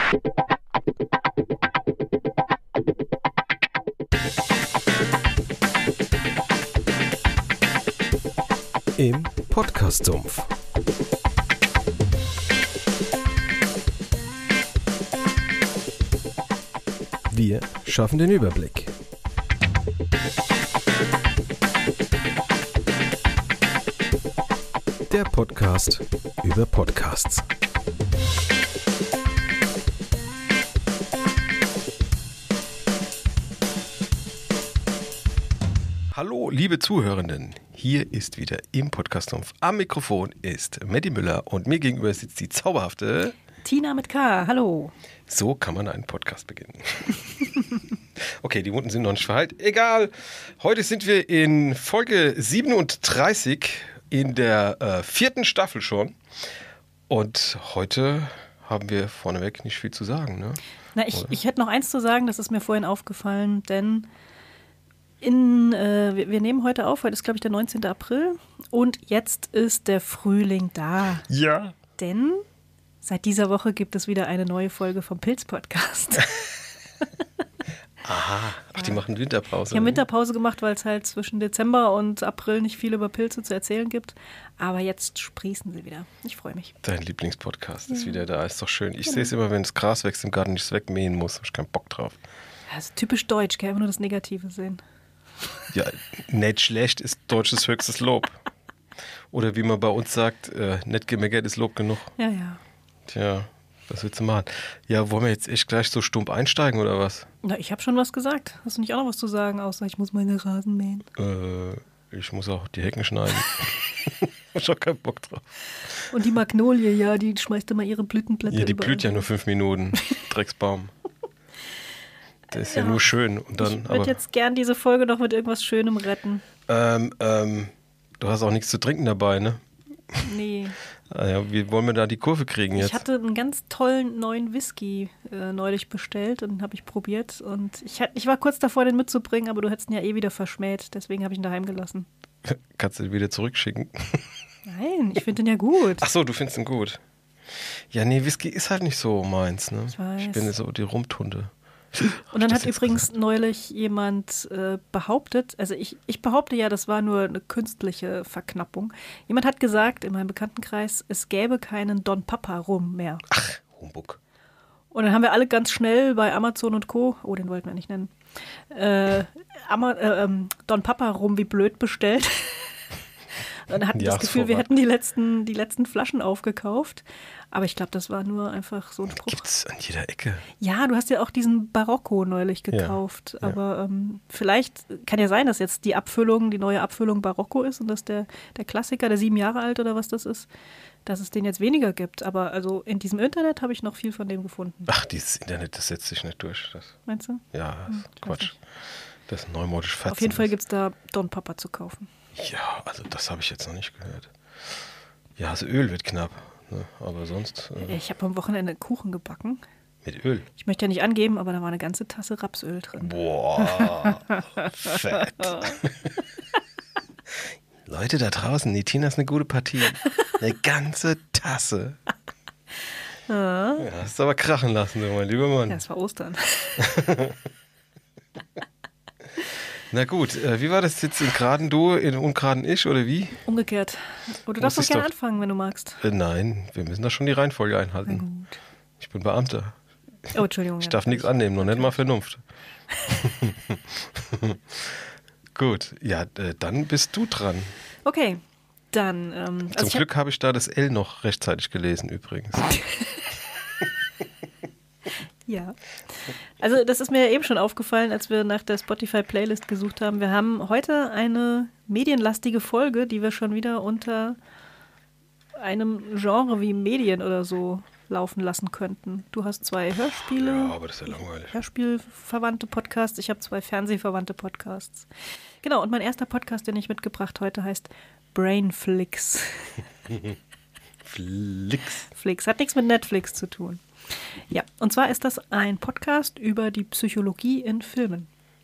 Im Podcast-Sumpf. Wir schaffen den Überblick. Der Podcast über Podcasts. Hallo, liebe Zuhörenden. Hier ist wieder im Podcast-Sumpf. Am Mikrofon ist Matti Müller und mir gegenüber sitzt die zauberhafte Tina mit K. Hallo. So kann man einen Podcast beginnen. Okay, die Wunden sind noch nicht verheilt. Egal. Heute sind wir in Folge 37 in der 4. Staffel schon. Und heute haben wir vorneweg nicht viel zu sagen, ne? Na, ich hätte noch eins zu sagen, das ist mir vorhin aufgefallen, denn wir nehmen heute auf, heute ist glaube ich der 19. April und jetzt ist der Frühling da. Ja. Denn seit dieser Woche gibt es wieder eine neue Folge vom Pilz-Podcast. Aha, ach, die machen Winterpause. Die haben Winterpause gemacht, weil es halt zwischen Dezember und April nicht viel über Pilze zu erzählen gibt. Aber jetzt sprießen sie wieder. Ich freue mich. Dein Lieblingspodcast ist wieder da, ist doch schön. Ich sehe es immer, wenn das Gras wächst im Garten, ich es wegmähen muss, habe ich keinen Bock drauf. Das ist typisch deutsch, kann einfach nur das Negative sehen. Ja, nicht schlecht ist deutsches höchstes Lob. Oder wie man bei uns sagt, nicht gemeckert ist Lob genug. Ja, ja. Tja, was willst du machen? Ja, wollen wir jetzt echt gleich so stumpf einsteigen oder was? Na, ich habe schon was gesagt. Hast du nicht auch noch was zu sagen, außer ich muss meine Rasen mähen? Ich muss auch die Hecken schneiden. Ich hab keinen Bock drauf. Und die Magnolie, ja, die schmeißt immer ihre Blütenblätter. Ja, die blüht ja nur 5 Minuten. Drecksbaum. Das ist ja nur schön. Und dann, ich würde jetzt gern diese Folge noch mit irgendwas Schönem retten. Du hast auch nichts zu trinken dabei, ne? Nee. Ja, wie wollen wir da die Kurve kriegen jetzt? Ich hatte einen ganz tollen neuen Whisky neulich bestellt und den habe ich probiert. Und ich war kurz davor, den mitzubringen, aber du hättest ihn ja eh wieder verschmäht. Deswegen habe ich ihn daheim gelassen. Kannst du den wieder zurückschicken? Nein, ich finde den ja gut. Ach so, du findest ihn gut. Ja, nee, Whisky ist halt nicht so meins, ne? Ich weiß. Ich bin so die Rumtunde. Und dann hat übrigens neulich jemand behauptet, also ich behaupte ja, das war nur eine künstliche Verknappung. Jemand hat gesagt in meinem Bekanntenkreis, es gäbe keinen Don Papa Rum mehr. Ach, Humbug. Und dann haben wir alle ganz schnell bei Amazon und Co., oh, den wollten wir nicht nennen, Don Papa Rum wie blöd bestellt. Und dann hatten wir das Gefühl, wir hätten die letzten Flaschen aufgekauft. Aber ich glaube, das war nur einfach so ein Spruch. Gibt's an jeder Ecke. Ja, du hast ja auch diesen Barocco neulich gekauft. Ja, aber vielleicht kann ja sein, dass jetzt die neue Abfüllung Barocco ist und dass der Klassiker, der 7 Jahre alt oder was das ist, dass es den jetzt weniger gibt. Aber also in diesem Internet habe ich noch viel von dem gefunden. Ach, dieses Internet, das setzt sich nicht durch. Meinst du? Ja, Quatsch. Das ist neumodisch Fetzen. Auf jeden Fall gibt es da Don Papa zu kaufen. Ja, also das habe ich jetzt noch nicht gehört. Ja, das Öl wird knapp, ne? Aber sonst... Ich habe am Wochenende Kuchen gebacken. Mit Öl? Ich möchte ja nicht angeben, aber da war eine ganze Tasse Rapsöl drin. Boah, fett. Leute da draußen, die Tina ist eine gute Partie. Eine ganze Tasse. Ja, hast du aber krachen lassen, mein lieber Mann. Ja, es war Ostern. Na gut, wie war das jetzt in geraden du, in ungeraden ich oder wie? Umgekehrt. Oh, du darfst doch gerne anfangen, wenn du magst. Nein, wir müssen da schon die Reihenfolge einhalten. Na gut. Ich bin Beamter. Oh, Entschuldigung. Ich darf nichts annehmen, noch nicht mal Vernunft. Gut, ja, dann bist du dran. Okay, dann... Zum Glück habe ich da das L noch rechtzeitig gelesen übrigens. Ja, also das ist mir eben schon aufgefallen, als wir nach der Spotify-Playlist gesucht haben. Wir haben heute eine medienlastige Folge, die wir schon wieder unter einem Genre wie Medien oder so laufen lassen könnten. Du hast 2 Hörspiele, ja, aber das ist ja langweilig. Hörspielverwandte Podcasts, ich habe 2 Fernsehverwandte Podcasts. Genau, und mein erster Podcast, den ich mitgebracht heute, heißt Brainflix. Flix, hat nichts mit Netflix zu tun. Ja, und zwar ist das ein Podcast über die Psychologie in Filmen.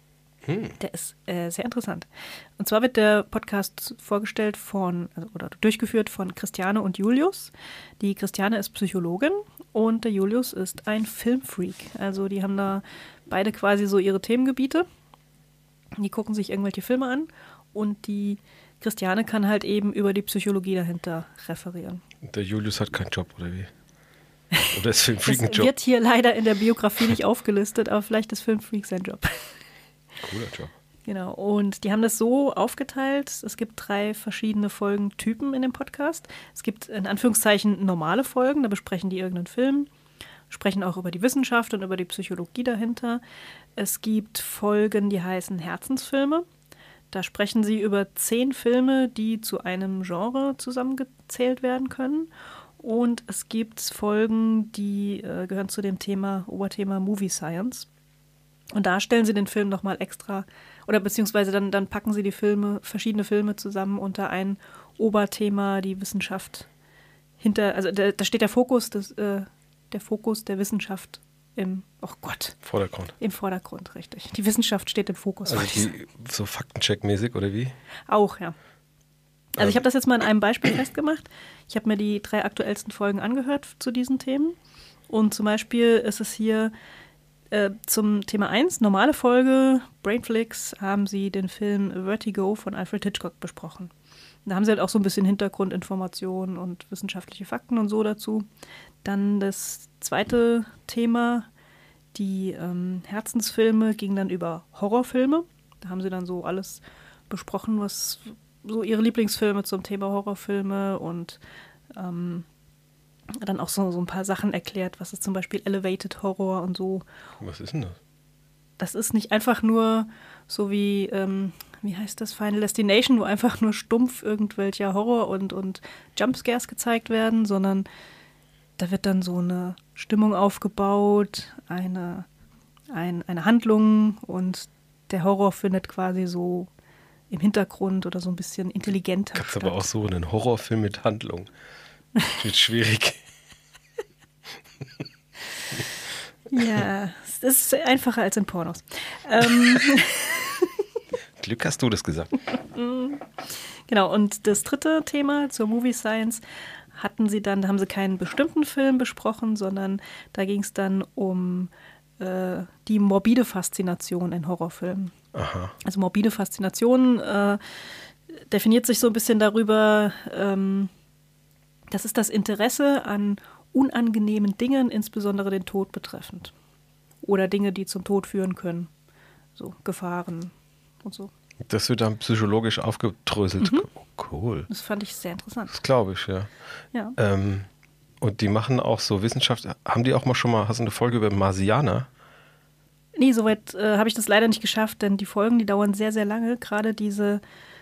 Der ist sehr interessant. Und zwar wird der Podcast vorgestellt oder durchgeführt von Christiane und Julius. Die Christiane ist Psychologin und der Julius ist ein Filmfreak. Also die haben da beide quasi so ihre Themengebiete. Die gucken sich irgendwelche Filme an und die Christiane kann halt eben über die Psychologie dahinter referieren. Der Julius hat keinen Job, oder wie? Oder ist Filmfreak ein Das Job? wird hier leider in der Biografie nicht aufgelistet, aber vielleicht ist Filmfreak sein Job. Cooler Job. Genau, und die haben das so aufgeteilt, es gibt 3 verschiedene Folgentypen in dem Podcast. Es gibt in Anführungszeichen normale Folgen, da besprechen die irgendeinen Film, sprechen auch über die Wissenschaft und über die Psychologie dahinter. Es gibt Folgen, die heißen Herzensfilme. Da sprechen sie über 10 Filme, die zu einem Genre zusammengezählt werden können. Und es gibt Folgen, die gehören zu dem Oberthema Movie Science. Und da stellen sie den Film nochmal extra, oder beziehungsweise dann packen sie die verschiedene Filme zusammen unter ein Oberthema, die Wissenschaft also da steht der Fokus der Wissenschaft im Vordergrund. Im Vordergrund, richtig. Die Wissenschaft steht im Fokus. Also so Faktencheck-mäßig, oder wie? Auch, ja. Also ich habe das jetzt mal in einem Beispiel festgemacht. Ich habe mir die 3 aktuellsten Folgen angehört zu diesen Themen. Und zum Beispiel ist es hier zum Thema 1, normale Folge, Brainflix, haben sie den Film Vertigo von Alfred Hitchcock besprochen. Da haben sie halt auch so ein bisschen Hintergrundinformationen und wissenschaftliche Fakten und so dazu. Dann das zweite Thema, die Herzensfilme, ging dann über Horrorfilme. Da haben sie dann so alles besprochen, was so ihre Lieblingsfilme zum Thema Horrorfilme und dann auch so ein paar Sachen erklärt, was ist zum Beispiel Elevated Horror und so. Was ist denn das? Das ist nicht einfach nur so wie heißt das, Final Destination, wo einfach nur stumpf irgendwelcher Horror und Jumpscares gezeigt werden, sondern da wird dann so eine Stimmung aufgebaut, eine Handlung und der Horror findet quasi so im Hintergrund oder so ein bisschen intelligenter Gab es statt. aber auch so einen Horrorfilm mit Handlung. Das wird schwierig. Ja, es ist einfacher als in Pornos. Glück hast du das gesagt. Genau, und das dritte Thema zur Movie Science da haben sie keinen bestimmten Film besprochen, sondern da ging es dann um die morbide Faszination in Horrorfilmen. Aha. Also morbide Faszination definiert sich so ein bisschen darüber, das ist das Interesse an unangenehmen Dingen, insbesondere den Tod betreffend. Oder Dinge, die zum Tod führen können. So Gefahren und so. Das wird dann psychologisch aufgedröselt. Mhm. Cool. Das fand ich sehr interessant. Das glaube ich, ja. Ja. Und die machen auch so Wissenschaft. Haben die auch mal hast du eine Folge über Marsianer? Nee, soweit habe ich das leider nicht geschafft, denn die Folgen, die dauern sehr, sehr lange. Gerade diese,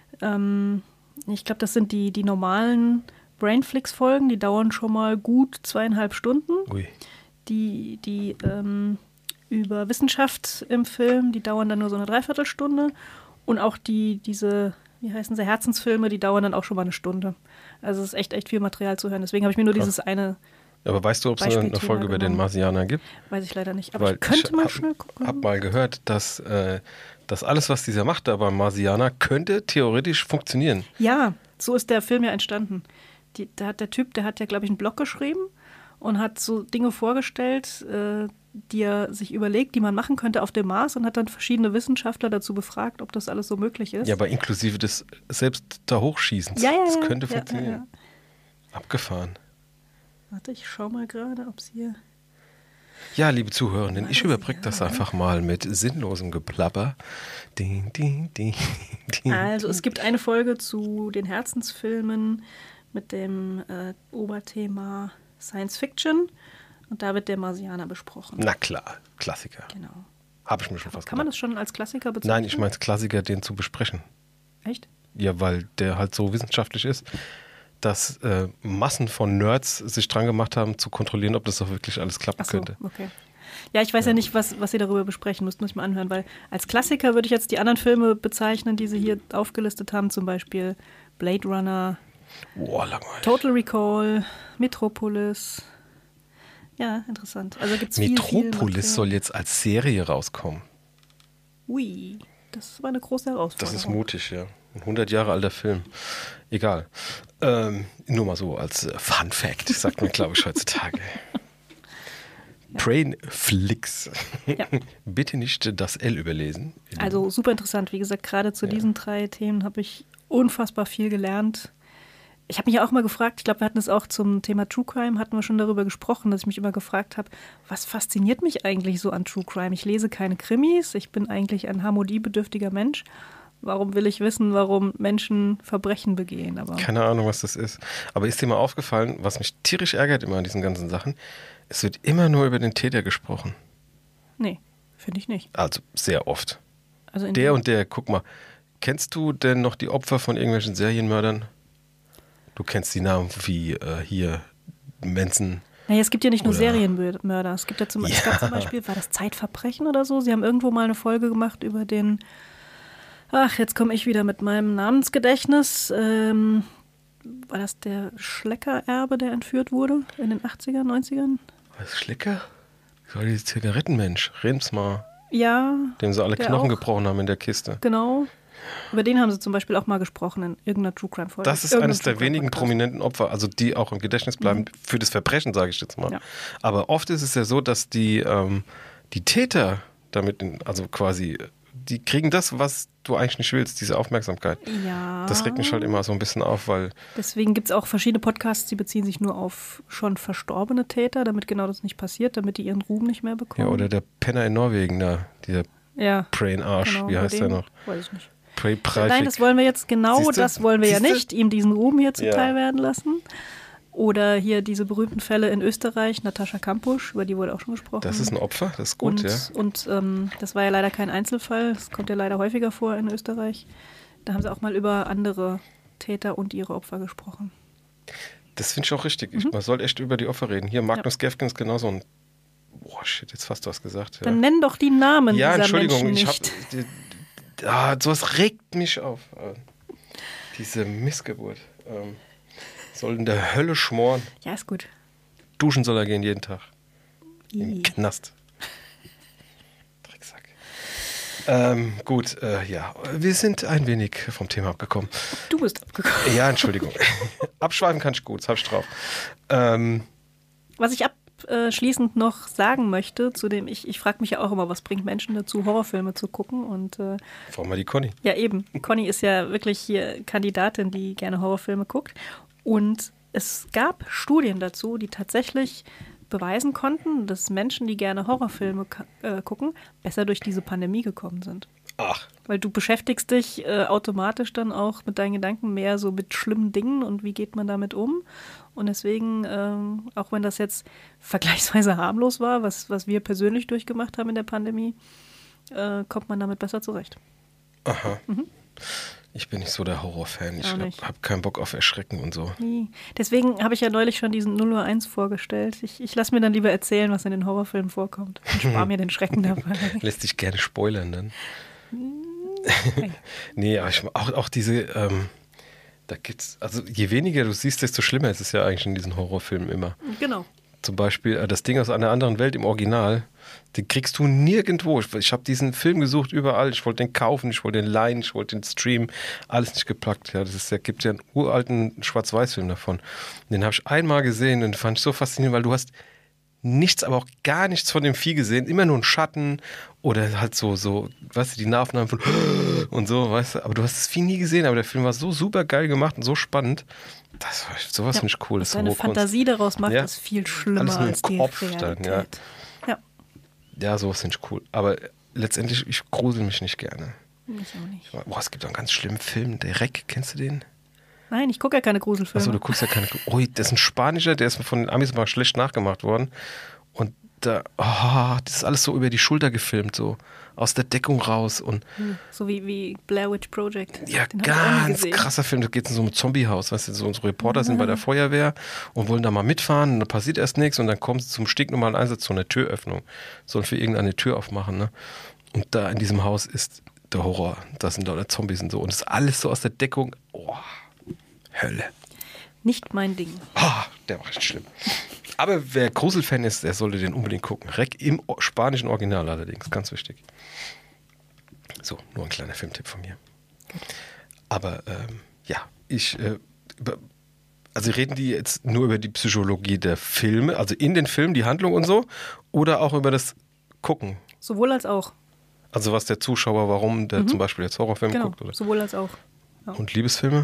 ich glaube, das sind die normalen Brainflix-Folgen, die dauern schon mal gut 2,5 Stunden. Ui. Die über Wissenschaft im Film, die dauern dann nur so eine Dreiviertelstunde. Und auch diese, wie heißen sie, Herzensfilme, die dauern dann auch schon mal eine Stunde. Also es ist echt viel Material zu hören. Deswegen habe ich mir nur dieses eine. Aber weißt du, ob es eine Folge über den Marsianer gibt? Weiß ich leider nicht. Aber ich könnte mal schnell gucken. Ich habe mal gehört, dass alles, was dieser macht da beim Marsianer, könnte theoretisch funktionieren. Ja, so ist der Film ja entstanden. Der hat ja, glaube ich, einen Blog geschrieben und hat so Dinge vorgestellt, die er sich überlegt, die man machen könnte auf dem Mars und hat dann verschiedene Wissenschaftler dazu befragt, ob das alles so möglich ist. Ja, aber inklusive des selbst da Hochschießens. Ja, das könnte funktionieren. Ja. Abgefahren. Warte, ich schau mal gerade, ob es hier... Ja, liebe Zuhörenden, ich überbrücke das einfach mal mit sinnlosem Geplapper. Ding, ding, ding, ding. Also es gibt eine Folge zu den Herzensfilmen mit dem Oberthema Science Fiction und da wird der Marsianer besprochen. Na klar, Klassiker. Genau. Habe ich mir schon fast Kann man gedacht. das schon als Klassiker bezeichnen? Nein, ich meine Klassiker, den zu besprechen. Echt? Ja, weil der halt so wissenschaftlich ist, dass Massen von Nerds sich dran gemacht haben, zu kontrollieren, ob das auch wirklich alles klappen könnte. Okay. Ja, ich weiß ja nicht, was Sie darüber besprechen, muss ich mal anhören, weil als Klassiker würde ich jetzt die anderen Filme bezeichnen, die Sie hier aufgelistet haben, zum Beispiel Blade Runner, Boah, langweilig. Total Recall, Metropolis. Ja, interessant. Also gibt's Metropolis soll jetzt als Serie rauskommen. Ui. Das war eine große Herausforderung. Das ist mutig, ja. Ein 100 Jahre alter Film. Egal. Nur mal so als Fun Fact, sagt man, glaube ich, heutzutage. Brainflix. Ja. Bitte nicht das L überlesen. Also super interessant. Wie gesagt, gerade zu diesen 3 Themen habe ich unfassbar viel gelernt. Ich habe mich ja auch mal gefragt, ich glaube, wir hatten es auch zum Thema True Crime, hatten wir schon darüber gesprochen, dass ich mich immer gefragt habe, was fasziniert mich eigentlich so an True Crime? Ich lese keine Krimis, ich bin eigentlich ein harmoniebedürftiger Mensch. Warum will ich wissen, warum Menschen Verbrechen begehen? Aber keine Ahnung, was das ist. Aber ist dir mal aufgefallen, was mich tierisch ärgert immer an diesen ganzen Sachen? Es wird immer nur über den Täter gesprochen. nee, finde ich nicht. Also sehr oft. Also in Der und der, guck mal. Kennst du denn noch die Opfer von irgendwelchen Serienmördern? Du kennst die Namen wie hier Manson. naja, es gibt ja nicht nur Oder- Serienmörder. Es gibt ja es gab zum Beispiel, war das Zeitverbrechen oder so? Sie haben irgendwo mal eine Folge gemacht über den, jetzt komme ich wieder mit meinem Namensgedächtnis. War das der Schlecker-Erbe, der entführt wurde in den 80er, 90ern? Was, Schlecker? Das war die Zigarettenmensch, Remsmar, Ja, dem sie alle der Knochen auch. gebrochen haben in der Kiste. genau. Über den haben sie zum Beispiel auch mal gesprochen in irgendeiner True Crime-Folge. Das ist Irgendeinem eines der True Crime wenigen Podcast. prominenten Opfer, also die auch im Gedächtnis bleiben für das Verbrechen, sage ich jetzt mal. Ja. Aber oft ist es ja so, dass die Täter damit, also quasi, die kriegen das, was du eigentlich nicht willst, diese Aufmerksamkeit. Ja. Das regt mich halt immer so ein bisschen auf, weil Deswegen gibt es auch verschiedene Podcasts, die beziehen sich nur auf schon verstorbene Täter, damit genau das nicht passiert, damit die ihren Ruhm nicht mehr bekommen. ja, oder der Penner in Norwegen, da, dieser ja, Brain-Arsch, genau, wie bei heißt der dem noch? Weiß ich nicht. Breivik. Nein, das wollen wir jetzt Siehste? das wollen wir ja Siehste? nicht, ihm diesen Ruhm hier zuteil Ja. werden lassen. Oder hier diese berühmten Fälle in Österreich, Natascha Kampusch, über die wurde auch schon gesprochen. Das ist ein Opfer, das ist gut, und, ja. Und das war ja leider kein Einzelfall, das kommt ja leider häufiger vor in Österreich. Da haben sie auch mal über andere Täter und ihre Opfer gesprochen. Das finde ich auch richtig. Man soll echt über die Opfer reden. Hier, Magnus Gefgen ist genauso ein. Boah, shit, jetzt fast was gesagt. Ja, Dann nenn doch die Namen ja dieser Entschuldigung, Menschen ich habe. nicht. Sowas regt mich auf. Diese Missgeburt. Soll in der Hölle schmoren. Ja, ist gut. Duschen soll er gehen jeden Tag. Im Ih. Knast. Drecksack. Gut, ja. Wir sind ein wenig vom Thema abgekommen. Du bist abgekommen. Ja, Entschuldigung. Abschweifen kann ich gut, das hab ich drauf. Was ich abschließend noch sagen möchte, zu dem ich frage mich ja auch immer, was bringt Menschen dazu, Horrorfilme zu gucken? Und Frag mal die Conny. ja, eben. Conny ist ja wirklich hier Kandidatin, die gerne Horrorfilme guckt. Und es gab Studien dazu, die tatsächlich beweisen konnten, dass Menschen, die gerne Horrorfilme gucken, besser durch diese Pandemie gekommen sind. Ach, Weil du beschäftigst dich automatisch dann auch mit deinen Gedanken mehr so mit schlimmen Dingen und wie geht man damit um. Und deswegen, auch wenn das jetzt vergleichsweise harmlos war, was wir persönlich durchgemacht haben in der Pandemie, kommt man damit besser zurecht. aha. Ich bin nicht so der Horrorfan. Ich Auch habe nicht. hab keinen Bock auf Erschrecken und so. Nie. Deswegen habe ich ja neulich schon diesen 001 vorgestellt. Ich lasse mir dann lieber erzählen, was in den Horrorfilmen vorkommt und spare mir den Schrecken dabei. Lässt sich gerne spoilern dann. Nee, aber auch diese, da gibt's, also je weniger du siehst, desto schlimmer ist es ja eigentlich in diesen Horrorfilmen immer. Genau. Zum Beispiel das Ding aus einer anderen Welt im Original, den kriegst du nirgendwo. Ich habe diesen Film gesucht überall. Ich wollte den kaufen, ich wollte den leihen, ich wollte den streamen. Alles nicht gepackt. Ja, gibt ja einen uralten Schwarz-Weiß-Film davon. Den habe ich einmal gesehen und fand ich so faszinierend, weil du hast nichts, aber auch gar nichts von dem Vieh gesehen. Immer nur ein Schatten oder halt so, weißt du, die Nahaufnahmen von und so, weißt du. Aber du hast das Vieh nie gesehen, aber der Film war so super geil gemacht und so spannend. Sowas finde ich cool. Das Was ist deine hohe Kunst. Fantasie daraus macht, Ja. ist viel schlimmer Alles nur im als die Kopf Realität. dann, ja. Ja, Ja, sowas finde ich cool. Aber letztendlich, ich grusel mich nicht gerne. ich auch nicht. Boah, es gibt auch einen ganz schlimmen Film, der Reck, kennst du den? Nein, ich gucke ja keine Gruselfilme. Achso, du guckst ja keine. Oh, das ist ein spanischer, der ist von den Amis mal schlecht nachgemacht worden. Und da, das ist alles so über die Schulter gefilmt, so aus der Deckung raus. Und So wie Blair Witch Project. ja, Den hab ich auch nie ganz gesehen. krasser Film. Da geht es in so ein Zombiehaus, weißt du, so unsere Reporter sind bei der Feuerwehr und wollen da mal mitfahren und da passiert erst nichts und dann kommen sie zum stinknormalen Einsatz zu einer Türöffnung. Sollen für irgendeine Tür aufmachen, ne? Und da in diesem Haus ist der Horror. Da sind da Zombies und so. Und das ist alles so aus der Deckung. Oh, Hölle. Nicht mein Ding. Der war echt schlimm. Aber wer Gruselfan ist, der sollte den unbedingt gucken. Reck im spanischen Original allerdings, ganz wichtig. So, nur ein kleiner Filmtipp von mir. Aber also reden die jetzt nur über die Psychologie der Filme, also in den Filmen, die Handlung und so, oder auch über das Gucken? Sowohl als auch. Also was der Zuschauer, warum der zum Beispiel jetzt Horrorfilme guckt? Oder? Sowohl als auch. Ja. Und Liebesfilme?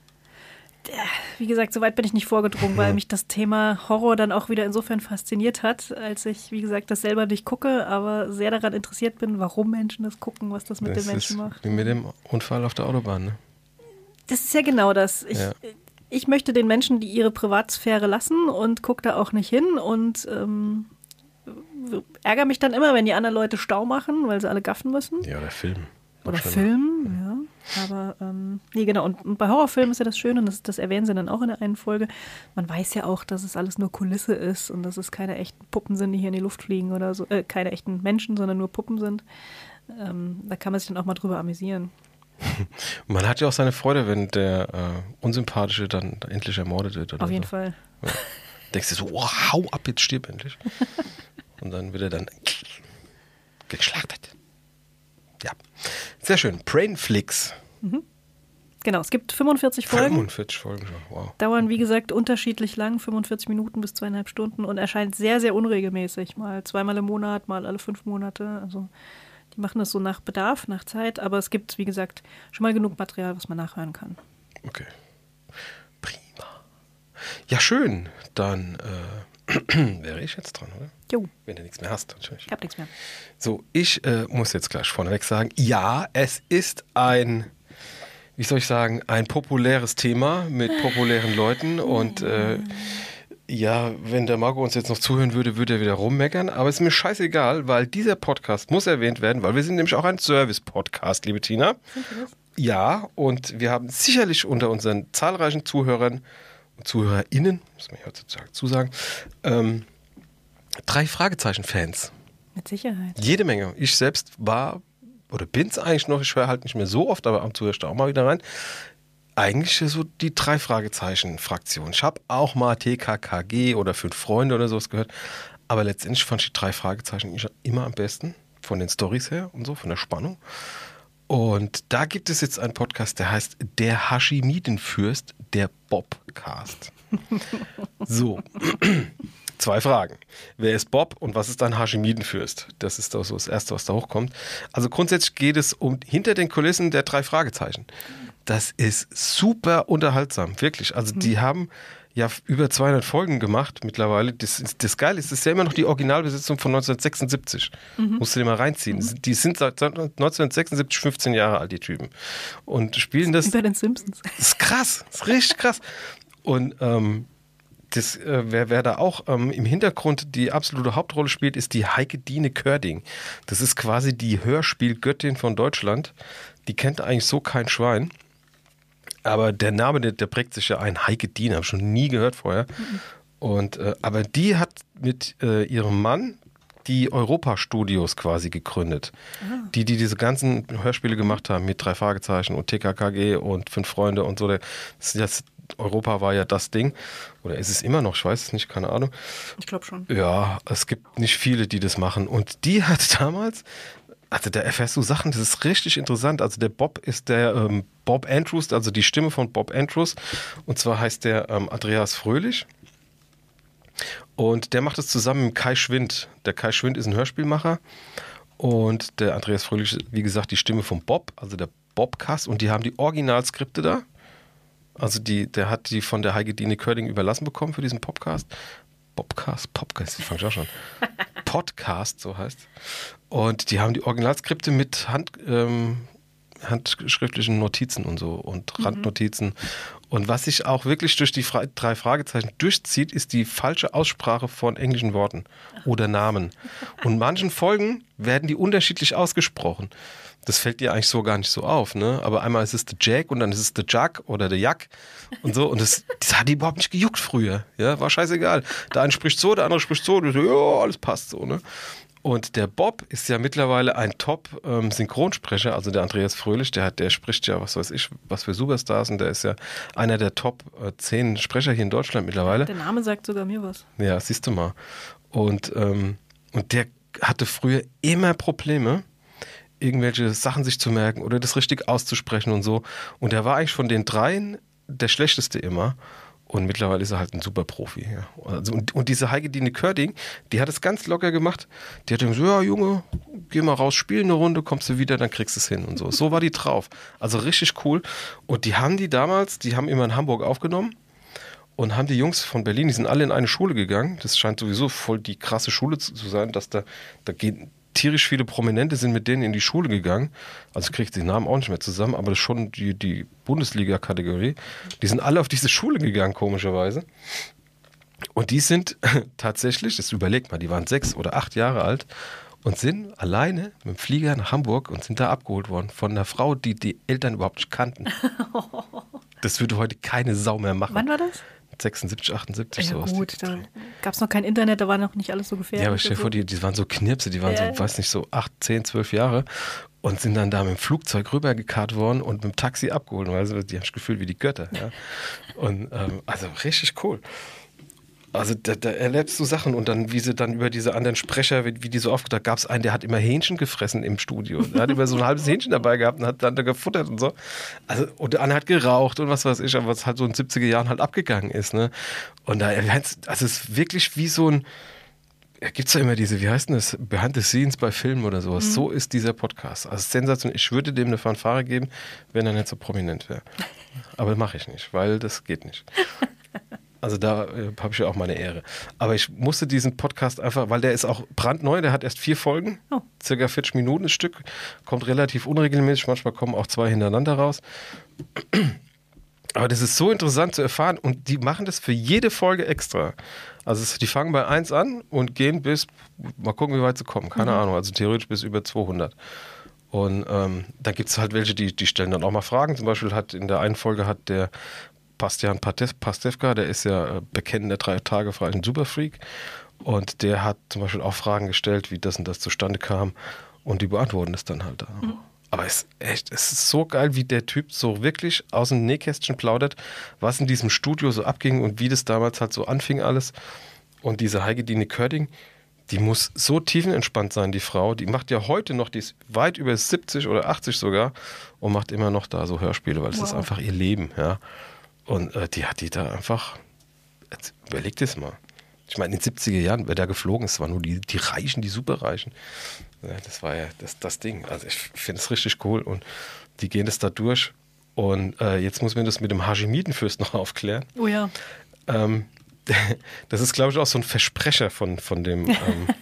Wie gesagt, soweit bin ich nicht vorgedrungen, weil mich das Thema Horror dann auch wieder insofern fasziniert hat, als ich, wie gesagt, das selber nicht gucke, aber sehr daran interessiert bin, warum Menschen das gucken, was das mit den Menschen macht. Wie mit dem Unfall auf der Autobahn, ne? Das ist ja genau das. Ich möchte den Menschen die ihre Privatsphäre lassen und gucke da auch nicht hin und ärgere mich dann immer, wenn die anderen Leute Stau machen, weil sie alle gaffen müssen. Ja, oder Film. Oder Film, ja. Aber, nee, genau. Und bei Horrorfilmen ist ja das Schöne, und das erwähnen sie dann auch in der einen Folge, man weiß ja auch, dass es alles nur Kulisse ist und dass es keine echten Puppen sind, die hier in die Luft fliegen oder so. Keine echten Menschen, sondern nur Puppen sind. Da kann man sich dann auch mal drüber amüsieren. Man hat ja auch seine Freude, wenn der Unsympathische dann endlich ermordet wird. Oder Auf jeden so. Fall. Ja. Denkst du so, oh, hau ab, jetzt stirb endlich. Und dann wird er dann geschlachtet. Ja, sehr schön. Brainflix. Genau, es gibt 45 Folgen. 45 Folgen schon, wow. Dauern, wie gesagt, unterschiedlich lang, 45 Minuten bis 2,5 Stunden und erscheint sehr, sehr unregelmäßig. Mal zweimal im Monat, mal alle 5 Monate. Also die machen das so nach Bedarf, nach Zeit. Aber es gibt, wie gesagt, schon mal genug Material, was man nachhören kann. Okay. Prima. Ja, schön. Dann wäre ich jetzt dran, oder? Jo. Wenn du nichts mehr hast, natürlich. Ich habe nichts mehr. So, ich muss jetzt gleich vorneweg sagen, ja, es ist ein populäres Thema mit populären Leuten und wenn der Marco uns jetzt noch zuhören würde, würde er wieder rummeckern, aber es ist mir scheißegal, weil dieser Podcast muss erwähnt werden, weil wir sind nämlich auch ein Service-Podcast, liebe Tina. Ja, und wir haben sicherlich unter unseren zahlreichen Zuhörern und ZuhörerInnen, muss man ja heutzutage zusagen, 3 Fragezeichen-Fans. Mit Sicherheit. Jede Menge. Ich selbst war oder bin es eigentlich noch, ich höre halt nicht mehr so oft, aber ab und zu höre ich da auch mal wieder rein. Eigentlich so die 3 Fragezeichen-Fraktion. Ich habe auch mal TKKG oder 5 Freunde oder sowas gehört, aber letztendlich fand ich die 3 Fragezeichen immer am besten, von den Storys her und so, von der Spannung. Und da gibt es jetzt einen Podcast, der heißt Der Hashimidenfürst, der Bobcast. So, 2 Fragen. Wer ist Bob und was ist ein Hashimidenfürst? Das ist doch so das Erste, was da hochkommt. Also grundsätzlich geht es um hinter den Kulissen der 3 Fragezeichen. Das ist super unterhaltsam, wirklich. Also die haben ja über 200 Folgen gemacht mittlerweile. Das Geile ist, das ist ja immer noch die Originalbesetzung von 1976. Musst du dir mal reinziehen. Die sind seit 1976 15 Jahre alt, die Typen. Und spielen das. Wie bei den Simpsons. Das ist krass, das ist richtig krass. Und wer da auch im Hintergrund die absolute Hauptrolle spielt, ist die Heike-Dine Körding. Das ist quasi die Hörspielgöttin von Deutschland. Die kennt eigentlich so kein Schwein. Aber der Name, der prägt sich ja ein. Heike-Dine, habe ich schon nie gehört vorher. Und aber die hat mit ihrem Mann die Europa-Studios quasi gegründet. Die diese ganzen Hörspiele gemacht haben mit 3 Fragezeichen und TKKG und 5 Freunde und so. Europa war ja das Ding. Oder ist es immer noch? Ich weiß es nicht, keine Ahnung. Ich glaube schon. Ja, es gibt nicht viele, die das machen. Und die hat damals, also da erfährst du Sachen, das ist richtig interessant. Also der Bob ist der Bob Andrews, also die Stimme von Bob Andrews. Und zwar heißt der Andreas Fröhlich. Und der macht es zusammen mit Kai Schwind. Der Kai Schwind ist ein Hörspielmacher. Und der Andreas Fröhlich ist, wie gesagt, die Stimme von Bob, also der Bobcast. Und die haben die Originalskripte da. Also der hat die von der Heike-Dine Körding überlassen bekommen für diesen Podcast. Podcast, ich fange ja schon. Podcast, so heißt. Und die haben die Originalskripte mit handschriftlichen Notizen und so und Randnotizen. Und was sich auch wirklich durch die 3 Fragezeichen durchzieht, ist die falsche Aussprache von englischen Worten oder Namen. Und in manchen Folgen werden die unterschiedlich ausgesprochen. Das fällt dir eigentlich so gar nicht so auf, ne? Aber einmal ist es der Jack und dann ist es der Jack oder der Jack und so. Und das hat die überhaupt nicht gejuckt früher. Ja, war scheißegal. Der eine spricht so, der andere spricht so. Und so, ja, alles passt so, ne? Und der Bob ist ja mittlerweile ein Top-Synchronsprecher, also der Andreas Fröhlich, der spricht ja, was weiß ich, was für Superstars und der ist ja einer der Top 10 Sprecher hier in Deutschland mittlerweile. Der Name sagt sogar mir was. Ja, siehst du mal. Und der hatte früher immer Probleme, irgendwelche Sachen sich zu merken oder das richtig auszusprechen und so. Und der war eigentlich von den dreien der schlechteste immer. Und mittlerweile ist er halt ein super Profi. Ja. Also, und diese Heike-Dine Körting, die hat es ganz locker gemacht. Die hat gesagt, ja Junge, geh mal raus, spiel eine Runde, kommst du wieder, dann kriegst du es hin und so. So war die drauf. Also richtig cool. Und die haben immer in Hamburg aufgenommen und haben die Jungs von Berlin, die sind alle in eine Schule gegangen. Das scheint sowieso voll die krasse Schule zu sein, dass da gehen tierisch viele Prominente sind mit denen in die Schule gegangen. Also kriegt die Namen auch nicht mehr zusammen, aber das ist schon die Bundesliga-Kategorie. Die sind alle auf diese Schule gegangen, komischerweise. Und die sind tatsächlich, das überlegt mal, die waren 6 oder 8 Jahre alt und sind alleine mit dem Flieger nach Hamburg und sind da abgeholt worden von einer Frau, die die Eltern überhaupt nicht kannten. Das würde heute keine Sau mehr machen. Wann war das? 76, 78, ja, sowas. Gut, da gab es noch kein Internet, da war noch nicht alles so gefährlich. Ja, aber stell dir vor, die waren so Knirpse, die waren so, weiß nicht, so 8, 10, 12 Jahre und sind dann da mit dem Flugzeug rübergekarrt worden und mit dem Taxi abgeholt. Also die haben sich gefühlt wie die Götter. Ja. Und also richtig cool. Also da erlebst du Sachen und dann, wie sie dann über diese anderen Sprecher, wie die so aufgetaucht, gab es einen, der hat immer Hähnchen gefressen im Studio. Der hat immer so ein halbes Hähnchen dabei gehabt und hat dann da gefuttert und so. Also, und der andere hat geraucht und was weiß ich, aber was halt so in den 70er Jahren halt abgegangen ist. Ne? Und da, also es ist wirklich wie so ein, gibt es ja immer diese, wie heißt denn das, Behind the Scenes bei Filmen oder sowas. Mhm. So ist dieser Podcast. Also sensationell. Ich würde dem eine Fanfare geben, wenn er nicht so prominent wäre. Aber das mache ich nicht, weil das geht nicht. Also da habe ich ja auch meine Ehre. Aber ich musste diesen Podcast einfach, weil der ist auch brandneu, der hat erst 4 Folgen, circa 40 Minuten ein Stück, kommt relativ unregelmäßig, manchmal kommen auch 2 hintereinander raus. Aber das ist so interessant zu erfahren und die machen das für jede Folge extra. Also die fangen bei 1 an und gehen bis, mal gucken, wie weit sie kommen, keine Ahnung, also theoretisch bis über 200. Und da gibt es halt welche, die stellen dann auch mal Fragen. Zum Beispiel hat in der einen Folge hat der Bastian Pastewka, der ist ja bekennender 3-Tage-Freien Superfreak und der hat zum Beispiel auch Fragen gestellt, wie das und das zustande kam und die beantworten das dann halt. Mhm. Aber es ist so geil, wie der Typ so wirklich aus dem Nähkästchen plaudert, was in diesem Studio so abging und wie das damals halt so anfing alles. Und diese Heike-Dine Körting, die muss so tiefenentspannt sein, die Frau. Die macht ja heute noch, die ist weit über 70 oder 80 sogar und macht immer noch da so Hörspiele, weil das ist einfach ihr Leben, ja. Und die hat die da einfach, jetzt überleg das mal. Ich meine, in den 70er Jahren, wer da geflogen ist, waren nur die Reichen, die Superreichen. Ja, das war ja das Ding. Also ich finde es richtig cool und die gehen das da durch. Und jetzt muss man das mit dem Hashimitenfürst noch aufklären. Oh ja. Das ist, glaube ich, auch so ein Versprecher von dem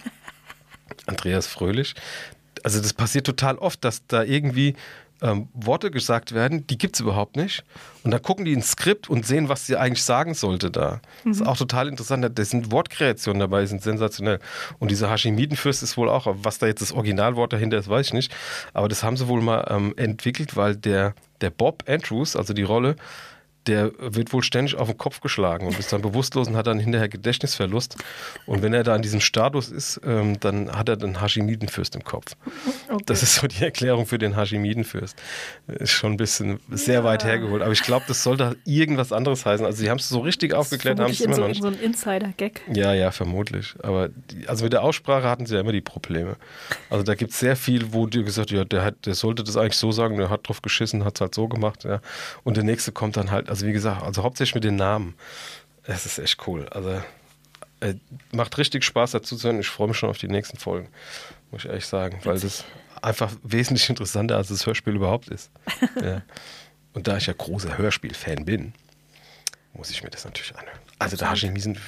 Andreas Fröhlich. Also das passiert total oft, dass da irgendwie Worte gesagt werden, die gibt es überhaupt nicht. Und dann gucken die ins Skript und sehen, was sie eigentlich sagen sollte da. Das ist auch total interessant. Da sind Wortkreationen dabei, die sind sensationell. Und dieser Hashimitenfürst ist wohl auch, was da jetzt das Originalwort dahinter ist, weiß ich nicht. Aber das haben sie wohl mal entwickelt, weil der Bob Andrews, also die Rolle, der wird wohl ständig auf den Kopf geschlagen und ist dann bewusstlos und hat dann hinterher Gedächtnisverlust. Und wenn er da in diesem Status ist, dann hat er den Hashimitenfürst im Kopf. Okay. Das ist so die Erklärung für den Hashimitenfürst. Ist schon ein bisschen sehr weit hergeholt. Aber ich glaube, das sollte irgendwas anderes heißen. Also sie haben es so richtig aufgeklärt, haben es immer noch nicht. So ein Insider-Gag. Ja, vermutlich. Aber also mit der Aussprache hatten sie ja immer die Probleme. Also da gibt es sehr viel, wo die gesagt haben, ja, der sollte das eigentlich so sagen, der hat drauf geschissen, hat es halt so gemacht. Ja. Und der nächste kommt dann halt, also wie gesagt, also hauptsächlich mit den Namen. Es ist echt cool. Also macht richtig Spaß dazu zu hören. Ich freue mich schon auf die nächsten Folgen, muss ich ehrlich sagen, weil das einfach wesentlich interessanter als das Hörspiel überhaupt ist. Ja. Und da ich ja großer Hörspiel-Fan bin, muss ich mir das natürlich anhören. Also der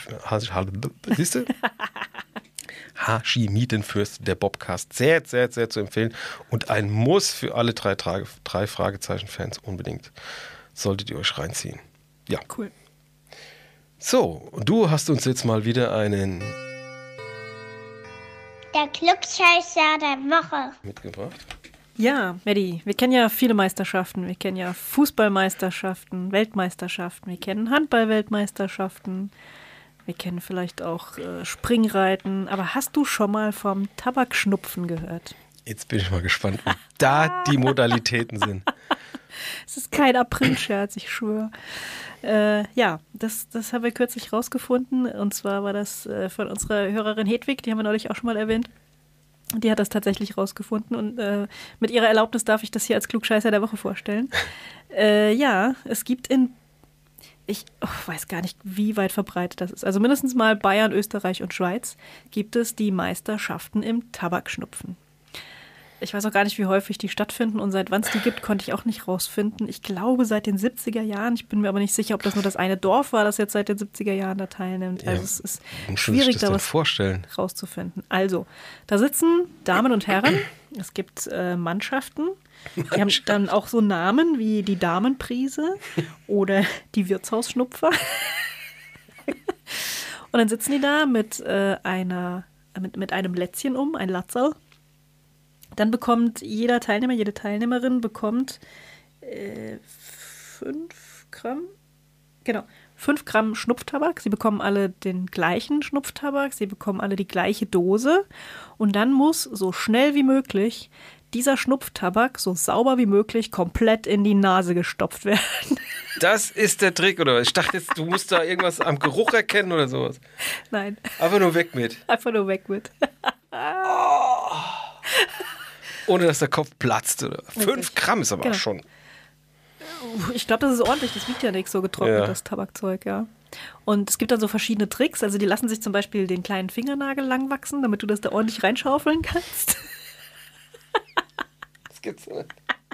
siehst du? Hashimitenfürst, der Bobcast, sehr, sehr, sehr zu empfehlen und ein Muss für alle 3 Fragezeichen-Fans unbedingt. Solltet ihr euch reinziehen. Ja. Cool. So, du hast uns jetzt mal wieder einen der Klugscheißer der Woche mitgebracht. Ja, Maddie, wir kennen ja viele Meisterschaften. Wir kennen ja Fußballmeisterschaften, Weltmeisterschaften. Wir kennen Handball-Weltmeisterschaften. Wir kennen vielleicht auch Springreiten. Aber hast du schon mal vom Tabakschnupfen gehört? Jetzt bin ich mal gespannt, wie da die Modalitäten sind. Es ist kein Aprilscherz, ich schwöre. Ja, das haben wir kürzlich rausgefunden. Und zwar war das von unserer Hörerin Hedwig, die haben wir neulich auch schon mal erwähnt. Die hat das tatsächlich rausgefunden und mit ihrer Erlaubnis darf ich das hier als Klugscheißer der Woche vorstellen. Ja, es gibt ich weiß gar nicht, wie weit verbreitet das ist. Also mindestens mal Bayern, Österreich und Schweiz gibt es die Meisterschaften im Tabakschnupfen. Ich weiß auch gar nicht, wie häufig die stattfinden und seit wann es die gibt, konnte ich auch nicht rausfinden. Ich glaube seit den 70er Jahren. Ich bin mir aber nicht sicher, ob das nur das eine Dorf war, das jetzt seit den 70er Jahren da teilnimmt. Also es ist schwierig, da was rauszufinden. Also, da sitzen Damen und Herren. Es gibt Mannschaften. Die haben dann auch so Namen wie die Damenprise oder die Wirtshausschnupfer. Und dann sitzen die da mit einem Lätzchen ein Latzerl. Dann bekommt jeder Teilnehmer, jede Teilnehmerin bekommt 5 Gramm, genau, 5 Gramm Schnupftabak. Sie bekommen alle den gleichen Schnupftabak, sie bekommen alle die gleiche Dose und dann muss so schnell wie möglich dieser Schnupftabak so sauber wie möglich komplett in die Nase gestopft werden. Das ist der Trick, oder was? Ich dachte jetzt, du musst da irgendwas am Geruch erkennen oder sowas. Nein. Einfach nur weg mit. Einfach nur weg mit. Oh. Ohne dass der Kopf platzt. Oder? 5 Gramm ist aber auch schon. Ich glaube, das ist ordentlich. Das wiegt ja nicht so getrocknet, das Tabakzeug, ja. Und es gibt dann so verschiedene Tricks. Also die lassen sich zum Beispiel den kleinen Fingernagel lang wachsen, damit du das da ordentlich reinschaufeln kannst. Das gibt's nicht.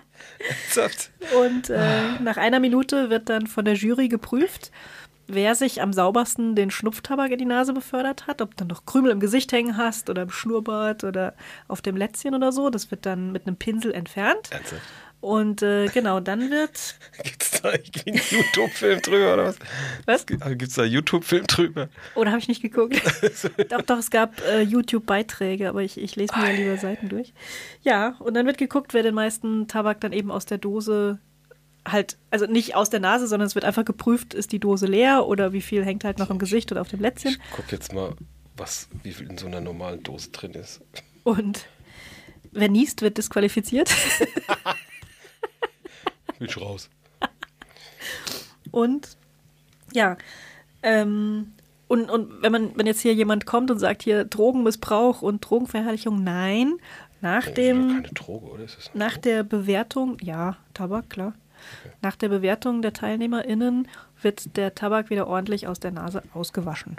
Und nach einer Minute wird dann von der Jury geprüft, wer sich am saubersten den Schnupftabak in die Nase befördert hat, ob du dann noch Krümel im Gesicht hängen hast oder im Schnurrbart oder auf dem Lätzchen oder so. Das wird dann mit einem Pinsel entfernt. Ernsthaft? Und genau, dann wird... Gibt es da irgendwie einen YouTube-Film drüber oder was? Was? Gibt es da einen YouTube-Film drüber? Oder habe ich nicht geguckt? Doch, es gab YouTube-Beiträge, aber ich lese mir ja lieber Seiten durch. Ja, und dann wird geguckt, wer den meisten Tabak dann eben aus der Dose halt, also nicht aus der Nase, sondern es wird einfach geprüft, ist die Dose leer oder wie viel hängt halt noch im Gesicht oder auf dem Lätzchen. Ich guck jetzt mal, wie viel in so einer normalen Dose drin ist. Und wer niest, wird disqualifiziert. Bin ich raus. Und ja, und wenn jetzt hier jemand kommt und sagt hier Drogenmissbrauch und Drogenverherrlichung, nein, nach keine Droge, oder? Ist das nach Droge? der Bewertung, ja, Tabak, klar. Okay. Nach der Bewertung der TeilnehmerInnen wird der Tabak wieder ordentlich aus der Nase ausgewaschen.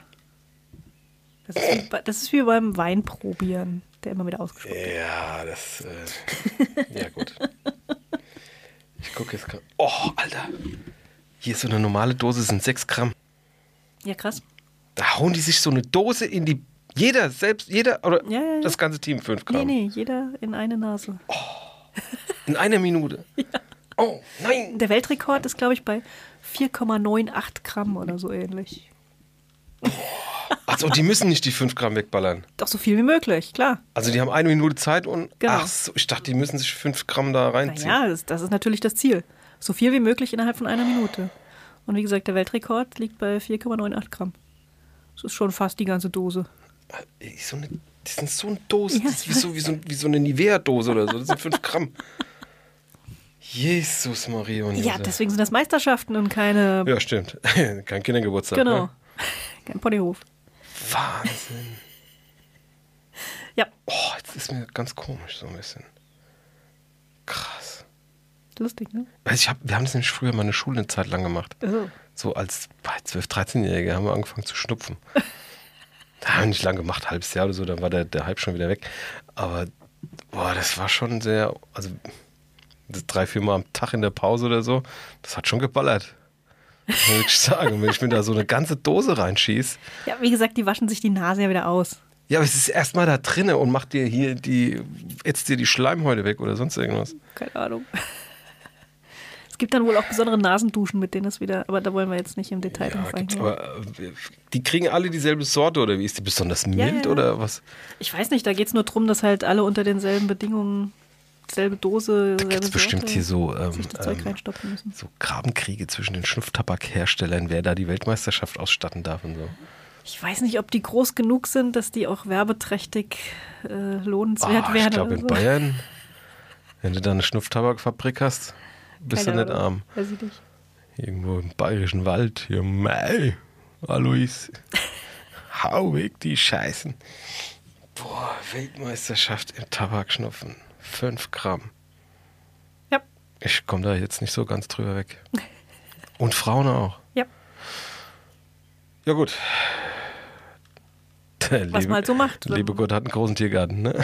Das ist wie beim Weinprobieren, der immer wieder ausgespuckt wird. Ja, ja gut. Ich gucke jetzt gerade. Oh, Alter. Hier ist so eine normale Dose, sind 6 Gramm. Ja, krass. Da hauen die sich so eine Dose in die... Jeder oder ja. Das ganze Team 5 Gramm? Nee, jeder in eine Nase. Oh, in einer Minute? Ja. Oh, nein. Der Weltrekord ist, glaube ich, bei 4,98 Gramm oder so ähnlich. Also die müssen nicht die 5 Gramm wegballern. Doch so viel wie möglich, klar. Also die haben 1 Minute Zeit und... Genau. Ach so, ich dachte, die müssen sich 5 Gramm da reinziehen. Naja, das ist natürlich das Ziel. So viel wie möglich innerhalb von einer Minute. Und wie gesagt, der Weltrekord liegt bei 4,98 Gramm. Das ist schon fast die ganze Dose. Das sind so eine Dose, Ja, das ist wie so eine Nivea-Dose oder so. Das sind 5 Gramm. Jesus, Maria und Josef. Ja, deswegen sind das Meisterschaften und keine... Ja, stimmt. Kein Kindergeburtstag. Genau. Ne? Kein Ponyhof. Wahnsinn. Ja. Oh, jetzt ist mir ganz komisch so ein bisschen. Krass. Lustig, ne? Wir haben das nämlich früher mal in der Schule eine Zeit lang gemacht. Oh. So als 12-, 13-Jährige haben wir angefangen zu schnupfen. Da haben wir nicht lange gemacht, ein halbes Jahr oder so, dann war der Hype schon wieder weg. Aber das war schon sehr, also 3-4 Mal am Tag in der Pause oder so, das hat schon geballert. Würde ich sagen, wenn ich mir da so eine ganze Dose reinschieße. Ja, wie gesagt, die waschen sich die Nase ja wieder aus. Ja, aber es ist erstmal da drinne und macht dir hier ätzt dir die Schleimhäute weg oder sonst irgendwas. Keine Ahnung. Es gibt dann wohl auch besondere Nasenduschen, mit denen das wieder, aber da wollen wir jetzt nicht im Detail drauf eingehen. Aber die kriegen alle dieselbe Sorte oder wie? Ist die besonders mild oder was? Ich weiß nicht, da geht es nur darum, dass halt alle unter denselben Bedingungen, selbe Dose, da gibt es bestimmt hier so, sich das Zeug reinstopfen müssen. So Grabenkriege zwischen den Schnupftabakherstellern, wer da die Weltmeisterschaft ausstatten darf und so. Ich weiß nicht, ob die groß genug sind, dass die auch werbeträchtig lohnenswert werden. Ich glaube in Bayern, wenn du da eine Schnupftabakfabrik hast, bist du nicht arm. Weiß ich nicht. Irgendwo im bayerischen Wald, hier, Mei, Alois, hau weg die Scheißen. Boah, Weltmeisterschaft im Tabakschnupfen. 5 Gramm. Ja. Ich komme da jetzt nicht so ganz drüber weg. Und Frauen auch. Ja. Ja gut. Was man halt so macht. Liebe Gott hat einen großen Tiergarten, ne?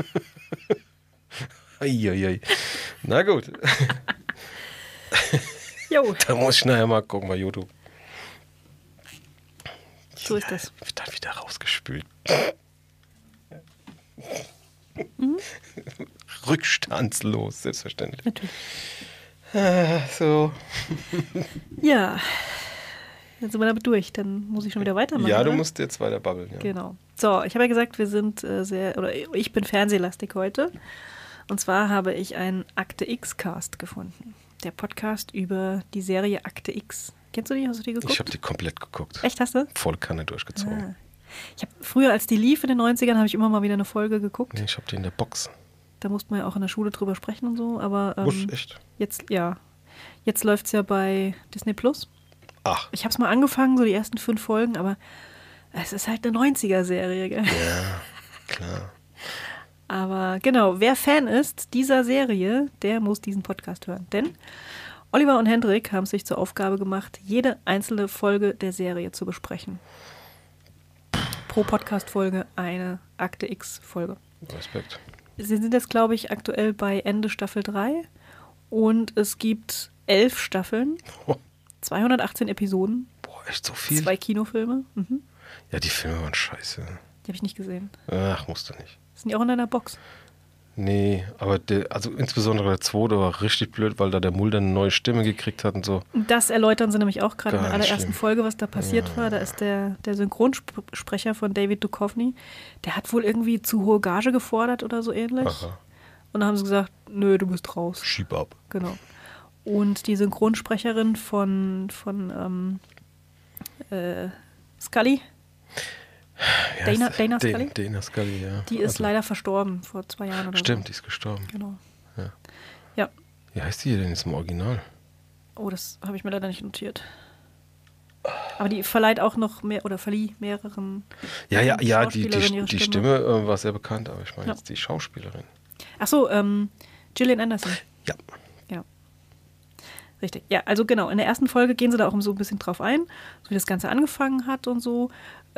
Eieiei. Na gut. Jo, Da muss ich nachher mal gucken bei YouTube. so ist das. Wird dann wieder rausgespült. Rückstandslos, selbstverständlich. Natürlich. So. Ja, jetzt sind wir damit durch. Dann muss ich schon wieder weitermachen. Ja, du oder? musst jetzt weiter babbeln. Ja. Genau. So, ich habe ja gesagt, wir sind ich bin fernsehlastig heute. Und zwar habe ich einen Akte X-Cast gefunden. Der Podcast über die Serie Akte X. Kennst du die? Hast du die geguckt? Ich habe die komplett geguckt. Echt, hast du? Voll Kanne durchgezogen. Ah. Ich habe früher, als die lief in den 90ern, habe ich immer mal wieder eine Folge geguckt. Nee, ich habe die in der Box. Da musste man ja auch in der Schule drüber sprechen und so. Aber Echt? jetzt läuft es ja bei Disney Plus. Ach, Ich habe es mal angefangen, so die ersten 5 Folgen, aber es ist halt eine 90er-Serie, gell? ja, klar. Aber genau, wer Fan ist dieser Serie, der muss diesen Podcast hören. Denn Oliver und Hendrik haben sich zur Aufgabe gemacht, jede einzelne Folge der Serie zu besprechen. Pro Podcast-Folge eine Akte X-Folge. Respekt. Sie sind jetzt, glaube ich, aktuell bei Ende Staffel 3 und es gibt 11 Staffeln, Oh, 218 Episoden, boah, echt so viel? 2 Kinofilme. Mhm. Ja, die Filme waren scheiße. Die habe ich nicht gesehen. Ach, musst du nicht. Sind die auch in deiner Box? Nee, aber also insbesondere der zweite war richtig blöd, weil da der Mulder eine neue Stimme gekriegt hat und so. Und das erläutern sie nämlich auch gerade in der Ganz allerersten schlimm. Folge, was da passiert war. Da ist der Synchronsprecher von David Duchovny, der hat wohl irgendwie zu hohe Gage gefordert oder so ähnlich. Aha. Und dann haben sie gesagt, nö, du bist raus. Schieb ab. Genau. Und die Synchronsprecherin von Scully, Dana Scully? Dana Scully, ja. Die ist Also, leider verstorben vor 2 Jahren oder Stimmt, so. die ist gestorben. Genau. Ja. Ja. Wie heißt die denn jetzt im Original? Oh, das habe ich mir leider nicht notiert. Aber die verleiht auch noch verlieh mehreren Ja, die Schauspielerinnen ihre Stimme war sehr bekannt, aber ich meine Ja. jetzt die Schauspielerin. Ach so, Gillian Anderson. Ja. Ja. Richtig. Ja, also genau, in der ersten Folge gehen sie da auch so ein bisschen drauf ein, so wie das Ganze angefangen hat und so.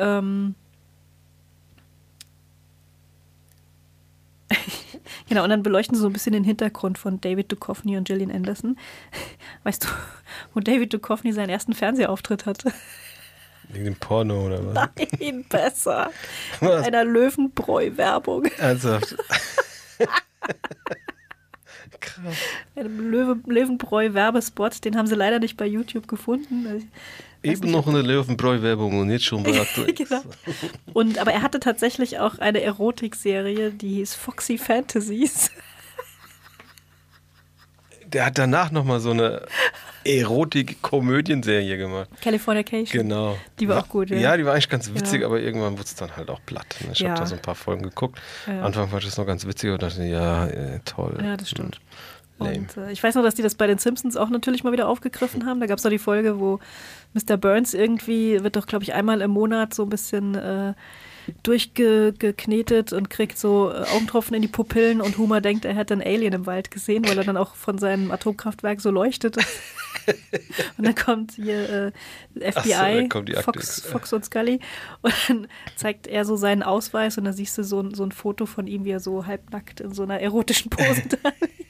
Genau, und dann beleuchten sie so ein bisschen den Hintergrund von David Duchovny und Gillian Anderson. Weißt du, wo David Duchovny seinen ersten Fernsehauftritt hatte? Wegen dem Porno oder was? Nein, besser. Was? Einer Löwenbräu-Werbung. Ernsthaft? Krass. Einem Löwenbräu-Werbespot, den haben sie leider nicht bei YouTube gefunden. Eben noch eine Löwenbräu-Werbung und jetzt schon bei aktuell. Genau. Aber er hatte tatsächlich auch eine Erotikserie, die hieß Foxy Fantasies. Der hat danach nochmal so eine Erotik-Komödienserie gemacht. Californication. Genau. Die war auch gut, ja. Ja, die war eigentlich ganz witzig, Ja. aber irgendwann wurde es dann halt auch platt. Ne? Ich Ja. habe da so ein paar Folgen geguckt. Ja. Anfang war das noch ganz witzig und dachte, ja, toll. Ja, das stimmt. Lame. Und ich weiß noch, dass die das bei den Simpsons auch natürlich mal wieder aufgegriffen haben. Da gab es doch die Folge, wo Mr. Burns irgendwie, wird doch, glaube ich, einmal im Monat so ein bisschen durchgeknetet und kriegt so Augentropfen in die Pupillen und Homer denkt, er hätte einen Alien im Wald gesehen, weil er dann auch von seinem Atomkraftwerk so leuchtet. Und dann kommt hier FBI, dann kommt die Akte. Fox und Scully und dann zeigt er so seinen Ausweis und dann siehst du so ein Foto von ihm, wie er so halbnackt in so einer erotischen Pose da liegt.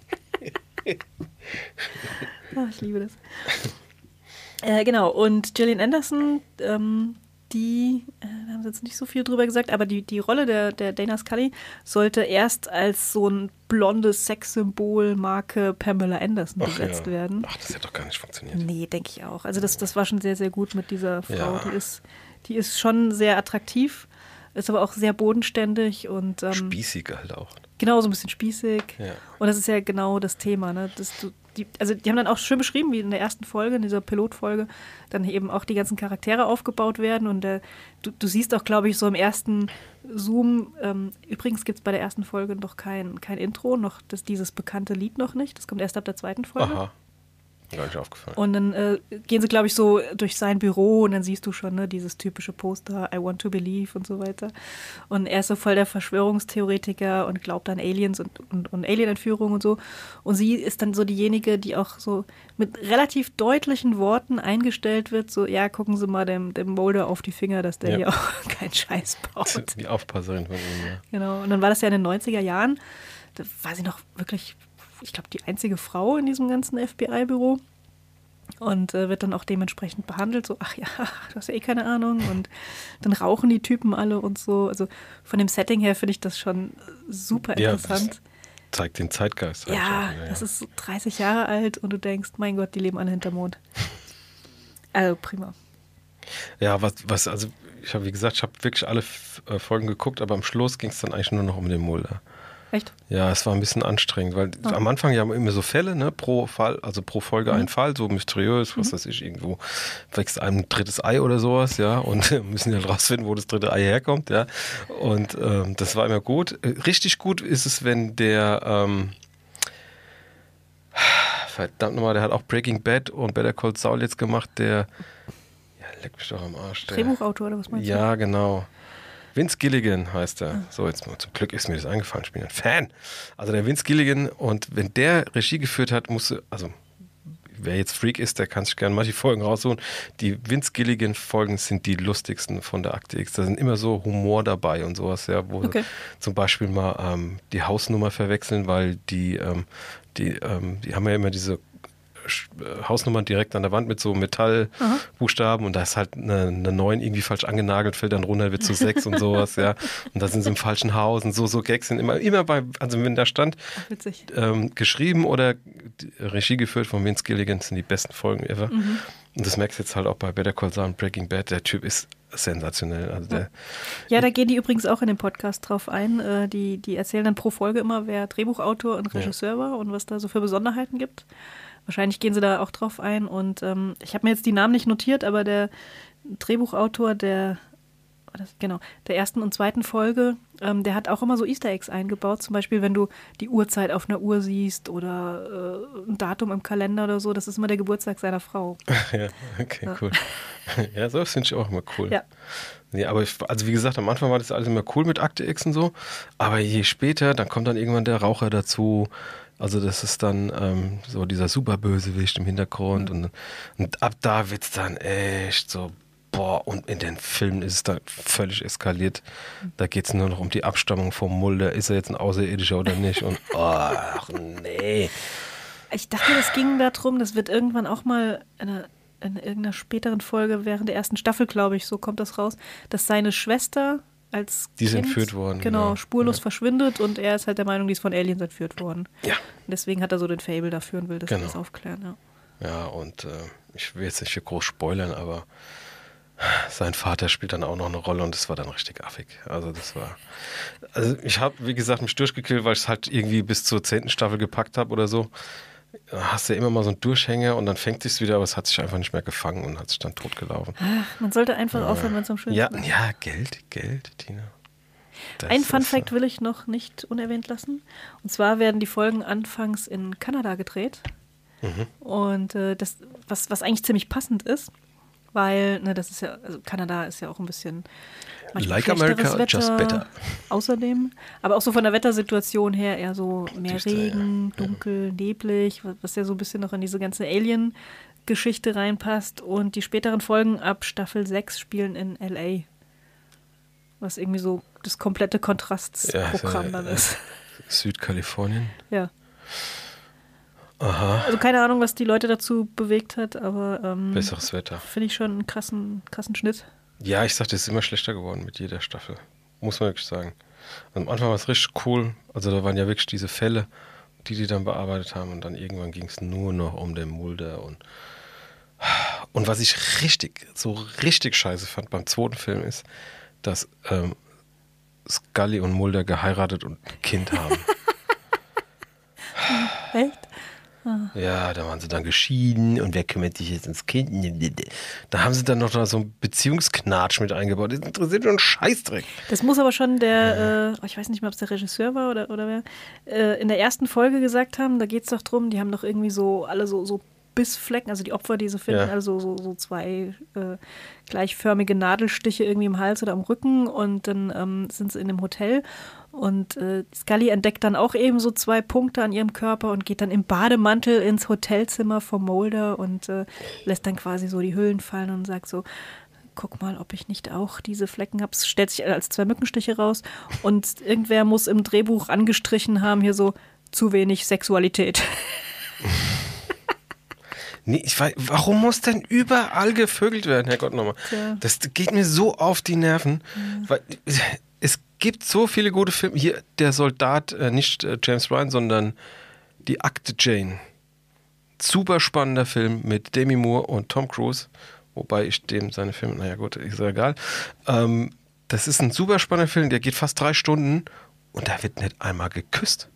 Ich liebe das. Genau, und Gillian Anderson, die, da haben sie jetzt nicht so viel drüber gesagt, aber die Rolle der Dana Scully sollte erst als so ein blondes Sexsymbol Marke Pamela Anderson besetzt werden. Ach, das hätte doch gar nicht funktioniert. Nee, denke ich auch. Also das war schon sehr, sehr gut mit dieser Frau. Ja. Die ist schon sehr attraktiv, ist aber auch sehr bodenständig und Spießig halt auch. genau, so ein bisschen spießig. Ja. Und das ist ja genau das Thema, ne? Die haben dann auch schön beschrieben, wie in der ersten Folge, in dieser Pilotfolge, dann eben auch die ganzen Charaktere aufgebaut werden. Und du siehst auch, glaube ich, so im ersten Zoom, übrigens gibt es bei der ersten Folge noch kein Intro, noch dieses bekannte Lied noch nicht. Das kommt erst ab der zweiten Folge. Aha. Gar nicht aufgefallen. Und dann gehen sie, glaube ich, so durch sein Büro und dann siehst du schon, ne, dieses typische Poster, I want to believe und so weiter. Und er ist so voll der Verschwörungstheoretiker und glaubt an Aliens und Alien-Entführung und so. Und sie ist dann so diejenige, die auch so mit relativ deutlichen Worten eingestellt wird, so, ja, gucken Sie mal dem Mulder auf die Finger, dass der hier auch keinen Scheiß baut. Die Aufpasserin von ihm, ja. Genau, und dann war das ja in den 90er Jahren, da war sie noch wirklich, ich glaube, die einzige Frau in diesem ganzen FBI-Büro und wird dann auch dementsprechend behandelt, so, ach ja, du hast ja eh keine Ahnung und dann rauchen die Typen alle und so, also von dem Setting her finde ich das schon super interessant. Das zeigt den Zeitgeist. Ja, das ist so 30 Jahre alt und du denkst, mein Gott, die leben alle hinterm Mond. Also prima. Ja, also ich habe, wie gesagt, ich habe wirklich alle Folgen geguckt, aber am Schluss ging es dann eigentlich nur noch um den Mulder. Echt? Ja, es war ein bisschen anstrengend, weil am Anfang ja immer so Fälle, ne, pro Fall, also pro Folge ein Fall, so mysteriös, was weiß ich, irgendwo wächst einem ein drittes Ei oder sowas, ja, und müssen ja rausfinden, wo das dritte Ei herkommt, ja, und das war immer gut. Richtig gut ist es, wenn der, verdammt nochmal, der hat auch Breaking Bad und Better Call Saul jetzt gemacht, der, ja, leck mich doch am Arsch. Drehbuchautor oder was meinst du? Ja, genau. Vince Gilligan heißt er. So, jetzt zum Glück ist mir das eingefallen. Ich bin ein Fan. Also der Vince Gilligan, und wenn der Regie geführt hat, also wer jetzt Freak ist, der kann sich gerne mal die Folgen raussuchen. Die Vince Gilligan-Folgen sind die lustigsten von der Akte X. Da sind immer so Humor dabei und sowas, ja, wo zum Beispiel mal die Hausnummer verwechseln, weil die haben ja immer diese Hausnummern direkt an der Wand mit so Metallbuchstaben und da ist halt eine 9 irgendwie falsch angenagelt, fällt dann runter, wird zu 6 und sowas, ja. Und da sind sie im falschen Haus und so Gags sind immer bei, also wenn da stand, geschrieben oder Regie geführt von Vince Gilligan, sind die besten Folgen ever. Und das merkst du jetzt halt auch bei Better Call Saul und Breaking Bad, der Typ ist sensationell. Also da gehen die übrigens auch in dem Podcast drauf ein. Die erzählen dann pro Folge immer, wer Drehbuchautor und Regisseur war und was da so für Besonderheiten gibt. Wahrscheinlich gehen sie da auch drauf ein und ich habe mir jetzt die Namen nicht notiert, aber der Drehbuchautor der ersten und zweiten Folge, der hat auch immer so Easter Eggs eingebaut, zum Beispiel wenn du die Uhrzeit auf einer Uhr siehst oder ein Datum im Kalender oder so, das ist immer der Geburtstag seiner Frau. Ja, okay, cool. Ja, sowas finde ich auch immer cool. Ja. Nee, aber also wie gesagt, am Anfang war das alles immer cool mit Akte X und so, aber je später, dann kommt dann irgendwann der Raucher dazu. Also das ist dann so dieser Superbösewicht im Hintergrund und ab da wird es dann echt so, boah, und in den Filmen ist es dann völlig eskaliert. Da geht es nur noch um die Abstammung vom Mulder, ist er jetzt ein Außerirdischer oder nicht und ach nee. Ich dachte, das ging darum, das wird irgendwann auch mal in irgendeiner späteren Folge während der ersten Staffel, glaube ich, so kommt das raus, dass seine Schwester als die ist Kind, entführt worden. Genau, spurlos verschwindet und er ist halt der Meinung, die ist von Aliens entführt worden. Ja. Und deswegen hat er so den Fable dafür und will das alles aufklären. Ja, ja und ich will jetzt nicht hier groß spoilern, aber sein Vater spielt dann auch noch eine Rolle und das war dann richtig affig. Also ich habe, wie gesagt, mich durchgekillt, weil ich es halt irgendwie bis zur 10. Staffel gepackt habe oder so. Da hast du ja immer mal so einen Durchhänger und dann fängt es wieder, aber es hat sich einfach nicht mehr gefangen und hat sich dann totgelaufen. Ach, man sollte einfach aufhören, wenn es am schönsten ist. Ja, Geld, Tina. Ein Fun-Fact will ich noch nicht unerwähnt lassen. Und zwar werden die Folgen anfangs in Kanada gedreht. Und das, was eigentlich ziemlich passend ist, weil, das ist ja, also Kanada ist ja auch ein bisschen like America, Wetter, just better. Außerdem, aber auch so von der Wettersituation her eher so mehr Düster, Regen, dunkel, neblig, was ja so ein bisschen noch in diese ganze Alien-Geschichte reinpasst. Und die späteren Folgen ab Staffel 6 spielen in L.A., was irgendwie so das komplette Kontrastprogramm dann ist. Südkalifornien? Ja. Aha. Also keine Ahnung, was die Leute dazu bewegt hat, aber besseres Wetter. Finde ich schon einen krassen Schnitt. Ja, ich sagte, es ist immer schlechter geworden mit jeder Staffel. Muss man wirklich sagen. Am Anfang war es richtig cool. Also da waren ja wirklich diese Fälle, die dann bearbeitet haben und dann irgendwann ging es nur noch um den Mulder und was ich richtig scheiße fand beim zweiten Film ist, dass Scully und Mulder geheiratet und ein Kind haben. Echt? Ja, da waren sie dann geschieden und wer kümmert sich jetzt ins Kind? Da haben sie dann noch so einen Beziehungsknatsch mit eingebaut. Das interessiert schon einen Scheißdreck. Das muss aber schon ich weiß nicht mehr, ob es der Regisseur war oder wer, in der ersten Folge gesagt haben, da geht es doch drum, die haben doch irgendwie so alle so Bissflecken, also die Opfer, die sie finden, Ja. also so zwei gleichförmige Nadelstiche irgendwie im Hals oder am Rücken und dann sind sie in einem Hotel und Scully entdeckt dann auch eben so 2 Punkte an ihrem Körper und geht dann im Bademantel ins Hotelzimmer vom Mulder und lässt dann quasi so die Hüllen fallen und sagt so, guck mal, ob ich nicht auch diese Flecken habe. Es stellt sich als 2 Mückenstiche raus und irgendwer muss im Drehbuch angestrichen haben, hier so, zu wenig Sexualität. Nee, ich weiß, warum muss denn überall gevögelt werden, Herrgott nochmal? Tja. Das geht mir so auf die Nerven. Weil es gibt so viele gute Filme. Hier, der Soldat, nicht James Ryan, sondern die Akte Jane. Super spannender Film mit Demi Moore und Tom Cruise. Wobei ich dem seine Filme, naja gut, ist ja egal. Das ist ein super spannender Film, der geht fast 3 Stunden und da wird nicht einmal geküsst.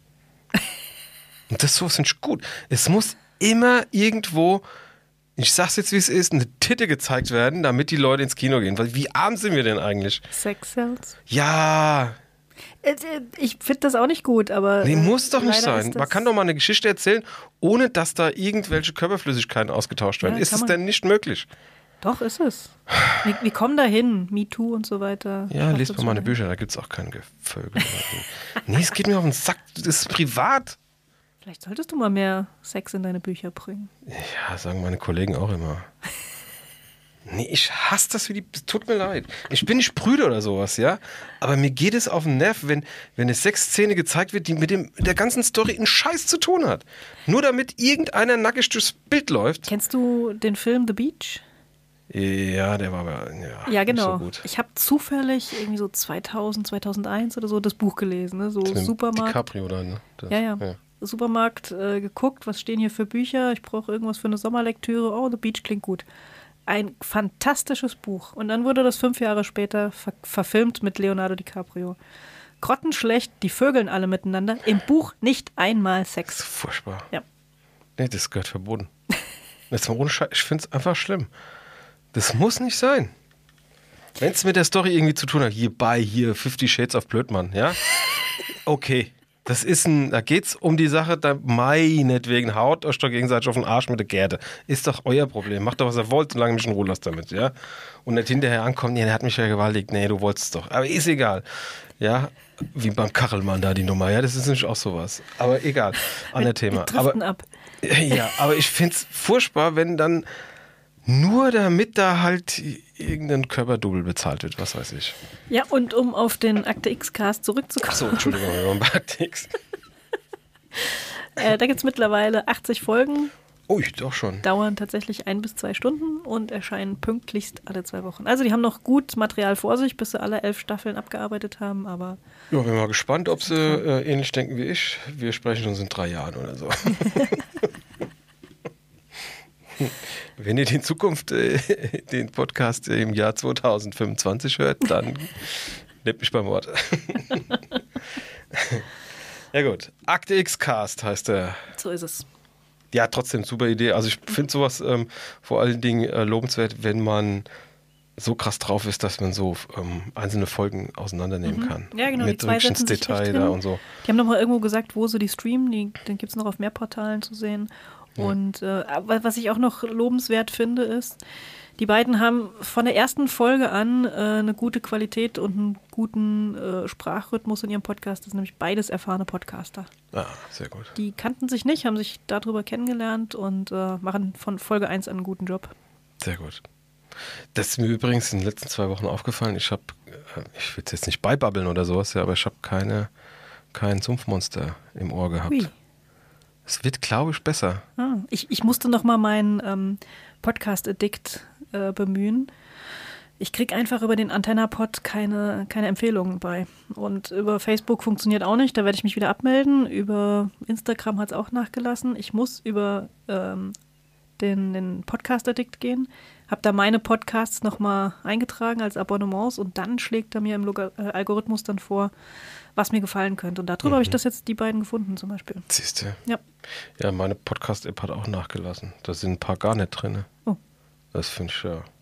Und das so finde ich gut. Es muss immer irgendwo, ich sag's jetzt wie es ist, eine Titte gezeigt werden, damit die Leute ins Kino gehen. Weil wie arm sind wir denn eigentlich? Sex Cells? Ja, Ich finde das auch nicht gut, aber. nee, muss doch nicht leider sein. ist Man das- kann doch mal eine Geschichte erzählen, ohne dass da irgendwelche Körperflüssigkeiten ausgetauscht werden. Ja, Ist kann es man. denn nicht möglich? Doch, ist es. Wir kommen dahin. MeToo und so weiter. Ja, Schafft lest uns mal meine dahin. Bücher, da gibt's auch kein Gevögel. Nee, es geht mir auf den Sack, das ist privat. Vielleicht solltest du mal mehr Sex in deine Bücher bringen. Ja, sagen meine Kollegen auch immer. Nee, ich hasse das wie die. Tut mir leid. Ich bin nicht prüde oder sowas, ja. Aber mir geht es auf den Nerv, wenn eine Sexszene gezeigt wird, die mit der ganzen Story einen Scheiß zu tun hat. Nur damit irgendeiner nackig durchs Bild läuft. Kennst du den Film The Beach? Ja, der war aber Ja, genau. nicht so gut. Ich habe zufällig irgendwie so 2000, 2001 oder so das Buch gelesen. Ne? So Mit dem Supermarkt. DiCaprio dann, ne? Das, Ja. Supermarkt geguckt, was stehen hier für Bücher? Ich brauche irgendwas für eine Sommerlektüre. Oh, The Beach klingt gut. Ein fantastisches Buch. Und dann wurde das 5 Jahre später verfilmt mit Leonardo DiCaprio. Grottenschlecht, die vögeln alle miteinander. Im Buch nicht einmal Das ist Sex. furchtbar. Ja. Nee, das gehört verboten. Jetzt mal ohne Scheiß, ich finde es einfach schlimm. Das muss nicht sein. Wenn es mit der Story irgendwie zu tun hat, hier 50 Shades of Blödmann, ja? Okay. Da geht's um die Sache, da meinetwegen haut euch doch gegenseitig auf den Arsch mit der Gerte. Ist doch euer Problem. Macht doch, was ihr wollt, solange ihr mich in Ruhe lasst damit, ja? Und nicht hinterher ankommt, nee, der hat mich ja gewaltigt. Nee, du wolltest es doch. Aber ist egal. Ja, wie beim Kachelmann da die Nummer, ja, das ist nämlich auch sowas. Aber egal, an der Thema. Wir driften Aber, ab. ja, aber ich finde es furchtbar, wenn dann nur damit da halt irgendein Körperdouble bezahlt wird, was weiß ich. Ja, und um auf den Akte X-Cast zurückzukommen. Achso, Entschuldigung, wir waren bei Aktex. Da gibt es mittlerweile 80 Folgen, Ui, doch schon. dauern tatsächlich 1 bis 2 Stunden und erscheinen pünktlichst alle 2 Wochen. Also die haben noch gut Material vor sich, bis sie alle 11 Staffeln abgearbeitet haben, aber Ja, bin mal gespannt, ob sie ähnlich denken wie ich. Wir sprechen uns in 3 Jahren oder so. Wenn ihr in Zukunft den Podcast im Jahr 2025 hört, dann nehmt mich beim Wort. Ja gut, Akte X Cast heißt der. so ist es. Ja, trotzdem, super Idee. Also ich finde sowas vor allen Dingen lobenswert, wenn man so krass drauf ist, dass man so einzelne Folgen auseinandernehmen kann. Ja, genau, die Mit 2 wirklich ins setzen sich Detail echt da hin. und so. Die haben noch mal irgendwo gesagt, wo sie die streamen. Den gibt es noch auf mehr Portalen zu sehen. Und aber was ich auch noch lobenswert finde, ist, die beiden haben von der ersten Folge an eine gute Qualität und einen guten Sprachrhythmus in ihrem Podcast. Das sind nämlich beides erfahrene Podcaster. Ah, sehr gut. Die kannten sich nicht, haben sich darüber kennengelernt und machen von Folge 1 an einen guten Job. Sehr gut. Das ist mir übrigens in den letzten 2 Wochen aufgefallen. Ich will es jetzt nicht beibabbeln oder sowas, ja, aber ich habe kein Sumpfmonster im Ohr gehabt. Hui. Es wird, glaube ich, besser. Ah, ich musste noch mal meinen Podcast-Addict bemühen. Ich kriege einfach über den Antenna-Pod keine Empfehlungen bei. Und über Facebook funktioniert auch nicht, da werde ich mich wieder abmelden. Über Instagram hat es auch nachgelassen. Ich muss über den Podcast-Addict gehen, habe da meine Podcasts nochmal eingetragen als Abonnements und dann schlägt er mir im Algorithmus dann vor, was mir gefallen könnte. Und darüber habe ich die beiden gefunden zum Beispiel. Siehst du? Ja. Ja, meine Podcast-App hat auch nachgelassen. Da sind ein paar gar nicht drin. Oh. Das finde ich ja.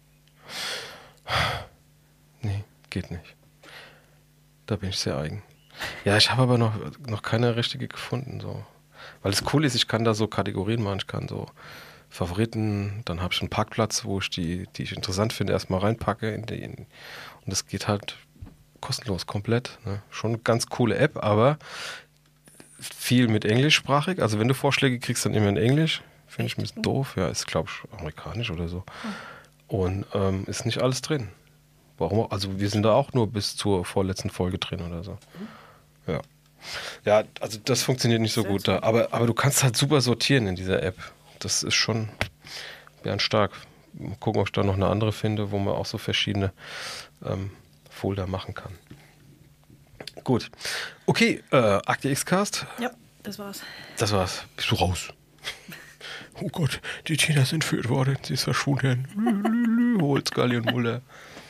Nee, geht nicht. Da bin ich sehr eigen. Ja, ich habe aber noch keine richtige gefunden. So. Weil das cool ist, ich kann da so Kategorien machen. Ich kann so Favoriten, dann habe ich einen Parkplatz, wo ich die ich interessant finde, erstmal reinpacke. Und das geht halt kostenlos komplett. Ne? Schon eine ganz coole App, aber viel mit englischsprachig. Also wenn du Vorschläge kriegst, dann immer in Englisch. Finde ich ein bisschen doof. Ja, ist glaube ich amerikanisch oder so. Und ist nicht alles drin. Warum? Also wir sind da auch nur bis zur vorletzten Folge drin oder so. Ja. Ja, also das funktioniert nicht so gut da. Aber du kannst halt super sortieren in dieser App. Das ist schon stark. Mal gucken, ob ich da noch eine andere finde, wo man auch so verschiedene Folder machen kann. Gut. Okay, Akte X-Cast. Ja, das war's. Das war's. Bist du raus? Oh Gott, die Tina ist entführt worden. Sie ist verschwunden. Holzgallienmuller.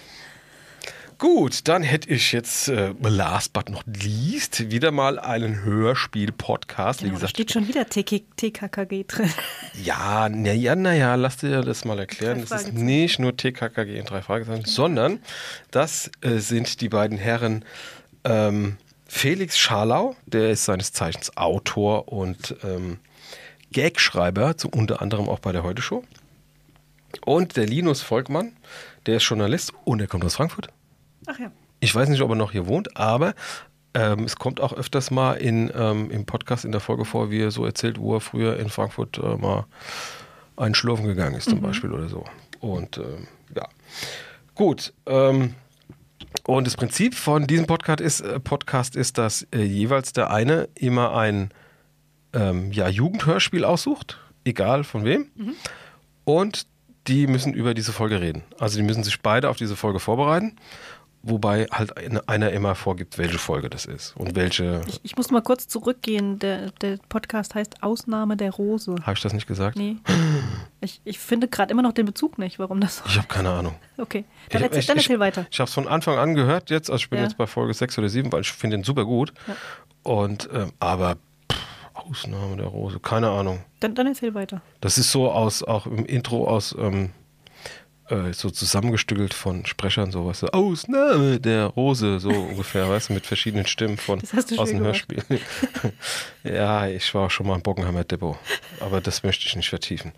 Gut, dann hätte ich jetzt last but not least wieder mal einen Hörspiel-Podcast. Genau, wie gesagt, da steht schon wieder TKKG drin. Ja, naja, lass dir das mal erklären. Es ist nicht nur TKKG in 3 Fragezeichen, sondern das sind die beiden Herren Felix Scharlau, der ist seines Zeichens Autor und Gagschreiber, unter anderem auch bei der Heute-Show. Und der Linus Volkmann, der ist Journalist und der kommt aus Frankfurt. Ach ja. Ich weiß nicht, ob er noch hier wohnt, aber es kommt auch öfters mal im Podcast in der Folge vor, wie er so erzählt, wo er früher in Frankfurt mal einen Schlurfen gegangen ist zum Beispiel oder so. Und ja, gut. Und das Prinzip von diesem Podcast ist, dass jeweils der eine immer ein Jugendhörspiel aussucht, egal von wem. Und die müssen über diese Folge reden. Also die müssen sich beide auf diese Folge vorbereiten. Wobei halt einer immer vorgibt, welche Folge das ist und welche... Ich muss mal kurz zurückgehen. Der Podcast heißt Ausnahme der Rose. Habe ich das nicht gesagt? Nee. Ich finde gerade immer noch den Bezug nicht, warum das so... Ich habe keine Ahnung. Okay, dann erzähl weiter. Ich habe es von Anfang an gehört jetzt, also ich bin jetzt bei Folge 6 oder 7, weil ich finde den super gut. Ja. Und, aber Ausnahme der Rose, keine Ahnung. Dann erzähl weiter. Das ist so auch im Intro aus... so zusammengestückelt von Sprechern, sowas. So, Ausnahme der Rose, so ungefähr, weißt du, mit verschiedenen Stimmen aus dem Hörspiel. Ja, ich war auch schon mal im Bockenheimer Depot, aber das möchte ich nicht vertiefen.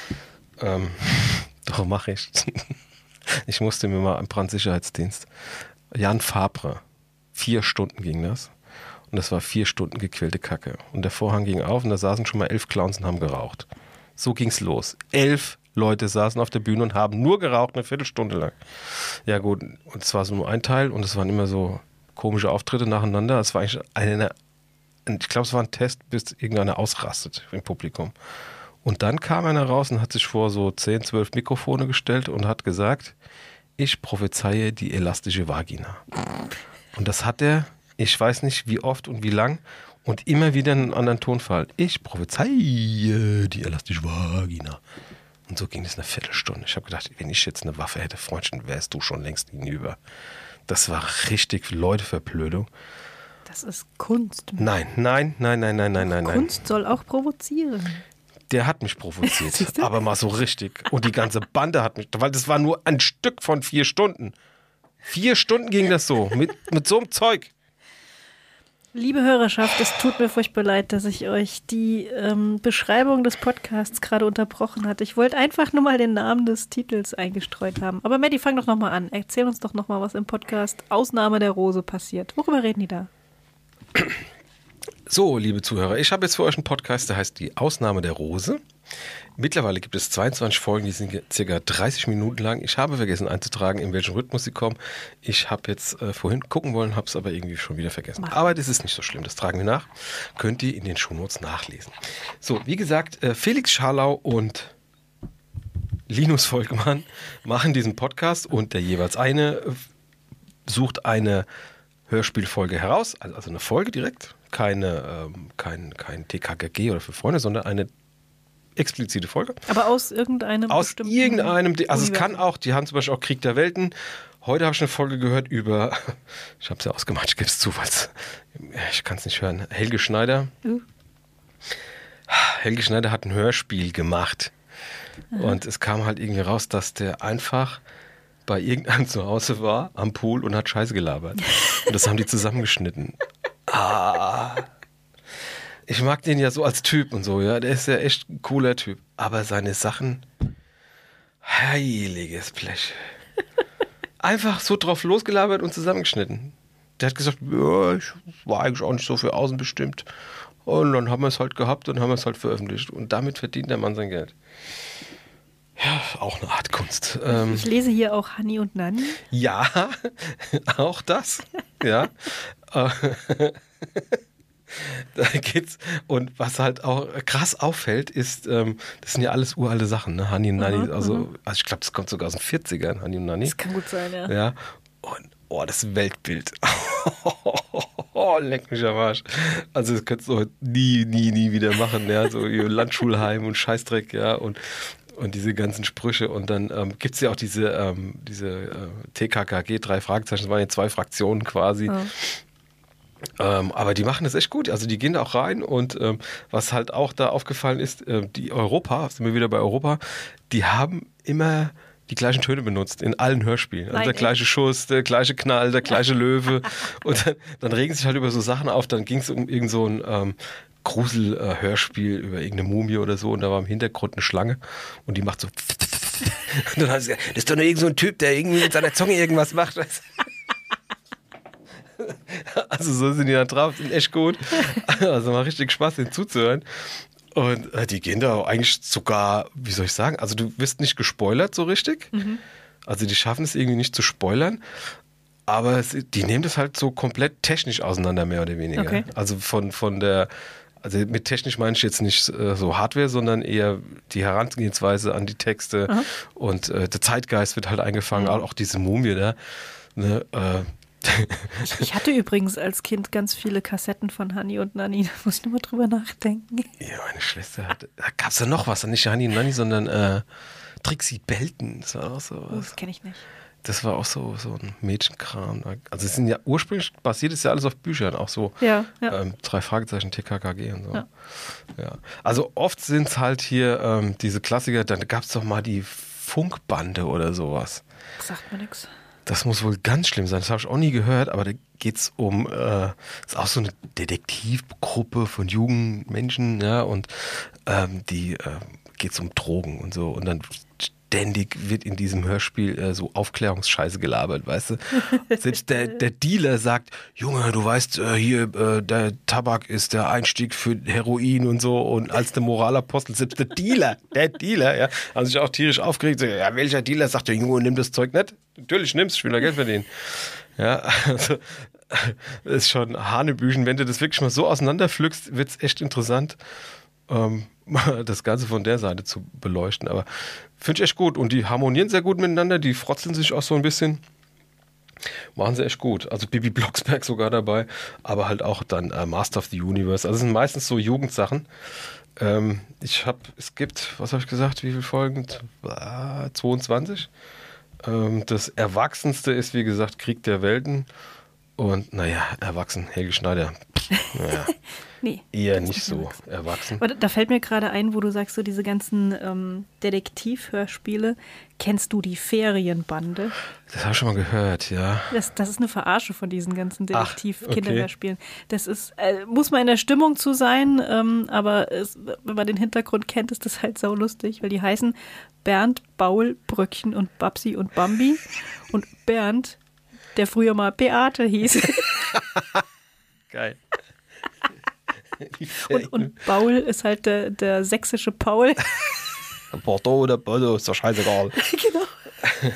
Doch, mache ich. Ich musste mir mal im Brandsicherheitsdienst. Jan Fabre, 4 Stunden ging das. Und das war 4 Stunden gequälte Kacke. Und der Vorhang ging auf und da saßen schon mal 11 Clowns und haben geraucht. So ging's los. 11 Leute saßen auf der Bühne und haben nur geraucht, eine Viertelstunde lang. Ja gut, und es war so nur ein Teil und es waren immer so komische Auftritte nacheinander. Es war eigentlich ich glaube, es war ein Test, bis irgendeiner ausrastet im Publikum. Und dann kam einer raus und hat sich vor so 10, 12 Mikrofone gestellt und hat gesagt, ich prophezeie die elastische Vagina. Und das hat er, ich weiß nicht wie oft und wie lang, und immer wieder in einem anderen Tonfall. Ich prophezeie die elastische Vagina. Und so ging es eine Viertelstunde. Ich habe gedacht, wenn ich jetzt eine Waffe hätte, Freundchen, wärst du schon längst hinüber. Das war richtig Leuteverblödung. Das ist Kunst. Nein. Kunst soll auch provozieren. Der hat mich provoziert, aber mal so richtig. Und die ganze Bande hat mich, weil das war nur ein Stück von 4 Stunden. 4 Stunden ging das so, mit so einem Zeug. Liebe Hörerschaft, es tut mir furchtbar leid, dass ich euch die Beschreibung des Podcasts gerade unterbrochen hatte. Ich wollte einfach nur mal den Namen des Titels eingestreut haben. Aber Maddie, fang doch nochmal an. Erzähl uns doch nochmal, was im Podcast Ausnahme der Rose passiert. Worüber reden die da? So, liebe Zuhörer, ich habe jetzt für euch einen Podcast, der heißt Die Ausnahme der Rose. Mittlerweile gibt es 22 Folgen, die sind ca. 30 Minuten lang. Ich habe vergessen einzutragen, in welchem Rhythmus sie kommen. Ich habe jetzt vorhin gucken wollen, habe es aber irgendwie schon wieder vergessen. Aber das ist nicht so schlimm, das tragen wir nach. Könnt ihr in den Shownotes nachlesen. So, wie gesagt, Felix Scharlau und Linus Volkmann machen diesen Podcast und der jeweils eine sucht eine Hörspielfolge heraus, also eine Folge direkt, kein TKKG oder für Freunde, sondern eine explizite Folge. Aber aus irgendeinem bestimmten also es kann auch, die haben zum Beispiel auch Krieg der Welten. Heute habe ich eine Folge gehört über, ich habe es ja ausgemacht, ich gebe es zu, weil ich kann es nicht hören, Helge Schneider. Helge Schneider hat ein Hörspiel gemacht. Und es kam halt irgendwie raus, dass der einfach bei irgendeinem zu Hause war, am Pool und hat Scheiße gelabert. Und das haben die zusammengeschnitten. Ich mag den ja so als Typ und so, ja. Der ist ja echt ein cooler Typ. Aber seine Sachen, heiliges Blech. Einfach so drauf losgelabert und zusammengeschnitten. Der hat gesagt, ja, ich war eigentlich auch nicht so für außen bestimmt. Und dann haben wir es halt gehabt und haben es halt veröffentlicht. Und damit verdient der Mann sein Geld. Ja, auch eine Art Kunst. Ich lese hier auch Hani und Nanni. Ja, auch das. Ja. Da geht's. Und was halt auch krass auffällt, ist, das sind ja alles uralte Sachen, ne? Hani und Nanni. Also ich glaube, das kommt sogar aus den 40ern, Hani und Nanni. Das kann gut sein, ja. Ja. Und das Weltbild. Leck mich am Arsch. Also das könntest du heute nie wieder machen, ja. So ihr Landschulheim und Scheißdreck, ja. Und diese ganzen Sprüche. Und dann gibt es ja auch diese TKKG, 3 Fragezeichen, das waren ja 2 Fraktionen quasi. Oh. Aber die machen das echt gut. Also die gehen da auch rein und was halt auch da aufgefallen ist, die Europa, sind wir wieder bei Europa, die haben immer die gleichen Töne benutzt in allen Hörspielen. Also der gleiche Schuss, der gleiche Knall, der gleiche Löwe. Und dann regen sich halt über so Sachen auf. Dann ging es um irgend so ein Grusel-Hörspiel über irgendeine Mumie oder so und da war im Hintergrund eine Schlange und die macht so und dann hat sie gesagt, das ist doch nur irgend so ein Typ, der irgendwie mit seiner Zunge irgendwas macht. Also so sind die da drauf, sind echt gut. Also macht richtig Spaß, denen zuzuhören. Und die gehen da eigentlich sogar, wie soll ich sagen, also du wirst nicht gespoilert so richtig. Mhm. Also die schaffen es irgendwie nicht zu spoilern. Aber die nehmen das halt so komplett technisch auseinander, mehr oder weniger. Okay. Also von der, also mit technisch meine ich jetzt nicht so Hardware, sondern eher die Herangehensweise an die Texte. Aha. Und der Zeitgeist wird halt eingefangen, auch diese Mumie da. Ne, ich hatte übrigens als Kind ganz viele Kassetten von Hani und Nanni, da muss ich nur mal drüber nachdenken. Ja, meine Schwester hatte, da gab es ja noch was, nicht Hani und Nanni, sondern Trixie Belton, das war auch so was. Das kenne ich nicht. Das war auch so ein Mädchenkram. Also es sind ja ursprünglich basiert ist ja alles auf Büchern, auch so 3 Fragezeichen, TKKG und so. Ja. Ja. Also oft sind es halt hier diese Klassiker, dann gab es doch mal die Funkbande oder sowas. Das sagt mir nichts. Das muss wohl ganz schlimm sein, das habe ich auch nie gehört, aber da geht es um, ist auch so eine Detektivgruppe von jungen Menschen, ja, und die geht es um Drogen und so und dann ständig wird in diesem Hörspiel so Aufklärungsscheiße gelabert, weißt du? Selbst der Dealer sagt, Junge, du weißt, hier, der Tabak ist der Einstieg für Heroin und so und als der Moralapostel, selbst der Dealer, ja, haben sich auch tierisch aufgeregt, so, ja, welcher Dealer sagt, der Junge, nimm das Zeug nicht? Natürlich nimm's, ich will da Geld verdienen. Ja, also das ist schon Hanebüchen, wenn du das wirklich mal so auseinanderpflückst, wird's echt interessant. Das Ganze von der Seite zu beleuchten, aber finde ich echt gut und die harmonieren sehr gut miteinander, die frotzeln sich auch so ein bisschen, machen sie echt gut, also Bibi Blocksberg sogar dabei, aber halt auch dann Master of the Universe, also es sind meistens so Jugendsachen. Es gibt, was habe ich gesagt, wie viele Folgen? 22. Das Erwachsenste ist, wie gesagt, Krieg der Welten und naja, erwachsen, Helge Schneider, naja. Nee, eher nicht so erwachsen. Aber da fällt mir gerade ein, wo du sagst, so diese ganzen Detektivhörspiele. Kennst du die Ferienbande? Das habe ich schon mal gehört, ja. Das ist eine Verarsche von diesen ganzen Detektiv-Kinderhörspielen. Das ist, muss man in der Stimmung zu sein, aber wenn man den Hintergrund kennt, ist das halt saulustig, weil die heißen Bernd, Baul, Bröckchen und Babsi und Bambi. Und Bernd, der früher mal Beate hieß. Geil. Und Paul ist halt der sächsische Paul. Bordeaux oder Bordeaux, ist doch scheißegal. Genau.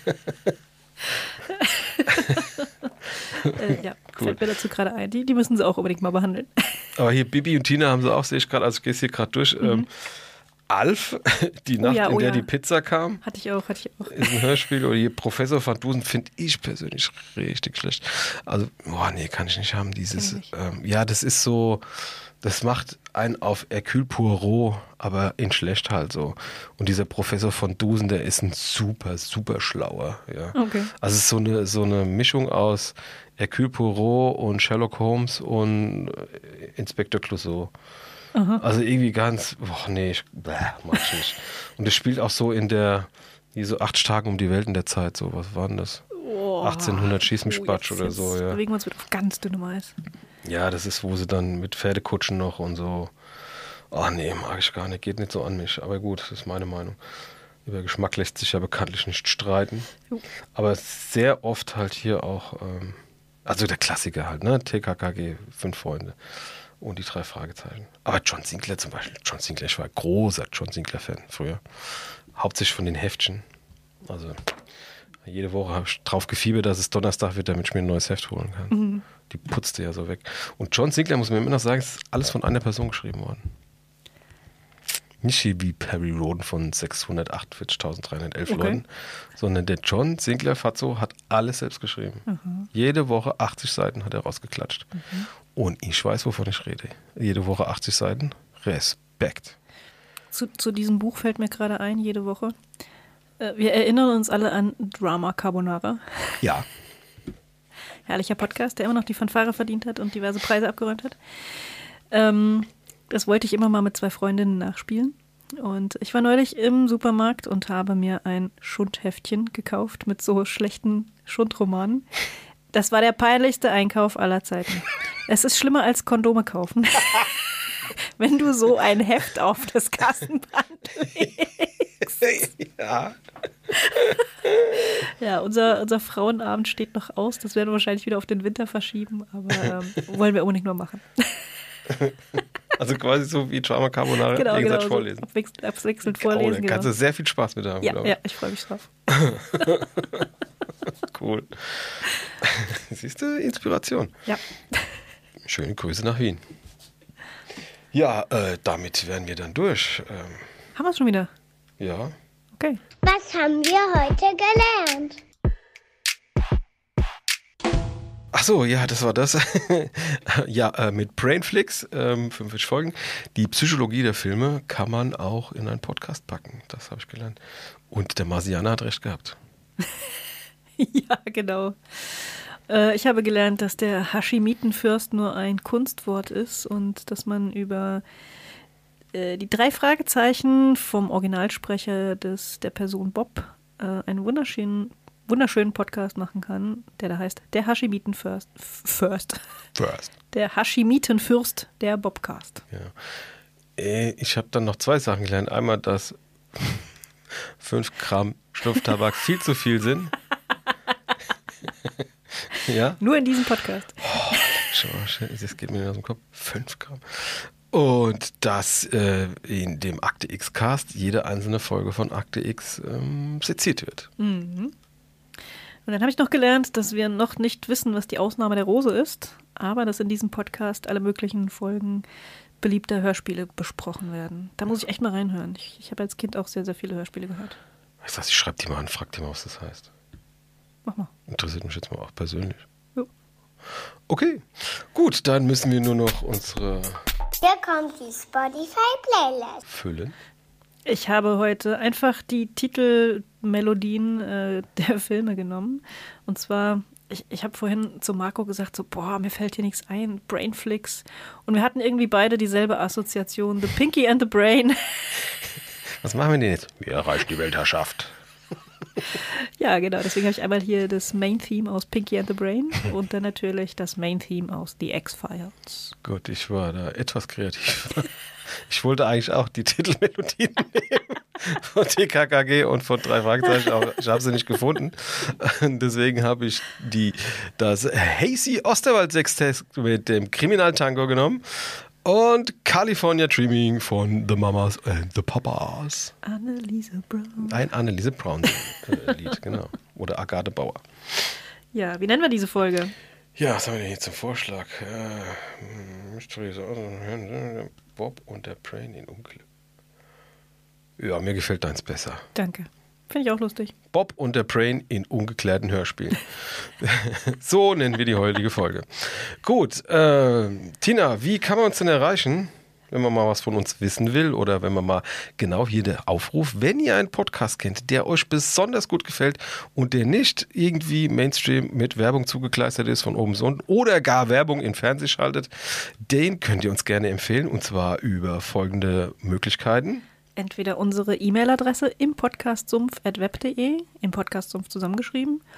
Ja, cool. Fällt mir dazu gerade ein. Die müssen sie auch unbedingt mal behandeln. Aber hier Bibi und Tina haben sie auch, sehe ich gerade, also ich gehe es hier gerade durch. Alf, die Nacht, in der die Pizza kam. Hatte ich auch. Ist ein Hörspiel. Oder hier Professor van Dusen finde ich persönlich richtig schlecht. Also, kann ich nicht haben. Dieses, das ist so, das macht einen auf Hercule Poirot, aber in schlecht halt so. Und dieser Professor von Dusen, der ist ein super, super schlauer. Ja. Okay. Also es ist so eine Mischung aus Hercule Poirot und Sherlock Holmes und Inspektor Clouseau. Aha. Also irgendwie ganz, mag ich nicht. Und es spielt auch so so 8 Tagen um die Welt in der Zeit, so, was war denn das? 1800 Schieß mich Spatsch oder so, ja. Bewegen wir uns wieder auf ganz dünnem Eis. Ja, das ist, wo sie dann mit Pferdekutschen noch und so. Ach nee, mag ich gar nicht, geht nicht so an mich. Aber gut, das ist meine Meinung. Über Geschmack lässt sich ja bekanntlich nicht streiten. Aber sehr oft halt hier auch, also der Klassiker halt, ne? TKKG, 5 Freunde und die 3 Fragezeichen. Aber John Sinclair zum Beispiel. John Sinclair, ich war ein großer John Sinclair-Fan früher. Hauptsächlich von den Heftchen. Also jede Woche habe ich drauf gefiebert, dass es Donnerstag wird, damit ich mir ein neues Heft holen kann. Mhm. Die putzte ja so weg. Und John Sinclair, muss man immer noch sagen, ist alles von einer Person geschrieben worden. Nicht wie Perry Rhodan von 648.311 Leuten, sondern der John Sinclair Fatso hat alles selbst geschrieben. Mhm. Jede Woche 80 Seiten hat er rausgeklatscht. Mhm. Und ich weiß, wovon ich rede. Jede Woche 80 Seiten. Respekt. Zu diesem Buch fällt mir gerade ein, jede Woche. Wir erinnern uns alle an Drama Carbonara. Ja. Herrlicher Podcast, der immer noch die Fanfare verdient hat und diverse Preise abgeräumt hat. Das wollte ich immer mal mit 2 Freundinnen nachspielen. Und ich war neulich im Supermarkt und habe mir ein Schundheftchen gekauft mit so schlechten Schundromanen. Das war der peinlichste Einkauf aller Zeiten. Es ist schlimmer als Kondome kaufen. Wenn du so ein Heft auf das Kassenband legst. Ja. Ja, unser Frauenabend steht noch aus. Das werden wir wahrscheinlich wieder auf den Winter verschieben, aber wollen wir unbedingt nur machen. Also quasi so wie Drama Carbonara, genau, vorlesen. So abwechselnd vorlesen. Da kannst du sehr viel Spaß mit haben. Ja, ich freue mich drauf. Cool. Siehst du, Inspiration. Ja. Schöne Grüße nach Wien. Ja, damit wären wir dann durch. Haben wir es schon wieder? Ja. Okay. Was haben wir heute gelernt? Ach so, ja, das war das. Ja, mit Brainflix, 45 Folgen. Die Psychologie der Filme kann man auch in einen Podcast packen. Das habe ich gelernt. Und der Marsianer hat recht gehabt. Ja, genau. Ich habe gelernt, dass der Hashimitenfürst nur ein Kunstwort ist und dass man über die 3 Fragezeichen vom Originalsprecher der Person Bob einen wunderschönen Podcast machen kann, der da heißt Der Hashimitenfürst. Der Hashimitenfürst, der Bobcast. Ja. Ich habe dann noch 2 Sachen gelernt. Einmal, dass 5 Gramm Schnupftabak viel zu viel sind. Ja? Nur in diesem Podcast. Oh, das geht mir nicht aus dem Kopf. 5 Gramm. Und dass in dem Akte X Cast jede einzelne Folge von Akte X seziert wird. Mhm. Und dann habe ich noch gelernt, dass wir noch nicht wissen, was die Ausnahme der Rose ist, aber dass in diesem Podcast alle möglichen Folgen beliebter Hörspiele besprochen werden. Da muss ich echt mal reinhören. Ich habe als Kind auch sehr, sehr viele Hörspiele gehört. Weißt du was, ich schreibe die mal an, frag die mal, was das heißt. Mach mal. Interessiert mich jetzt mal auch persönlich. Jo. Okay, gut, dann müssen wir nur noch unsere... Hier kommt die Spotify-Playlist. Füllen. Ich habe heute einfach die Titelmelodien der Filme genommen. Und zwar, ich habe vorhin zu Marco gesagt, so, boah, mir fällt hier nichts ein, Brainflix. Und wir hatten irgendwie beide dieselbe Assoziation, The Pinky and the Brain. Was machen wir denn jetzt? Wir erreichen die Weltherrschaft. Ja, genau, deswegen habe ich einmal hier das Main-Theme aus Pinky and the Brain und dann natürlich das Main-Theme aus The X-Files. Gut, ich war da etwas kreativ. Ich wollte eigentlich auch die Titelmelodien nehmen von TKKG und von 3 Fragezeichen, aber ich habe sie nicht gefunden. Deswegen habe ich das Hazy Osterwald Sextett mit dem Kriminaltango genommen und California Dreaming von The Mamas and the Papas. Anneliese Brown. Ein Anneliese Brown Lied, genau. Oder Agathe Bauer. Ja, wie nennen wir diese Folge? Ja, was haben wir denn hier zum Vorschlag? Bob und der Brain in Unglück. Ja, mir gefällt deins besser. Danke. Finde ich auch lustig. Bob und der Brain in ungeklärten Hörspielen. So nennen wir die heutige Folge. Gut, Tina, wie kann man uns denn erreichen, wenn man mal was von uns wissen will oder wenn man mal genau hier der Aufruf, wenn ihr einen Podcast kennt, der euch besonders gut gefällt und der nicht irgendwie Mainstream mit Werbung zugekleistert ist von oben bis unten oder gar Werbung in Fernsehen schaltet, den könnt ihr uns gerne empfehlen und zwar über folgende Möglichkeiten. Entweder unsere E-Mail-Adresse im Podcastsumpf@web.de, im Podcastsumpf zusammengeschrieben,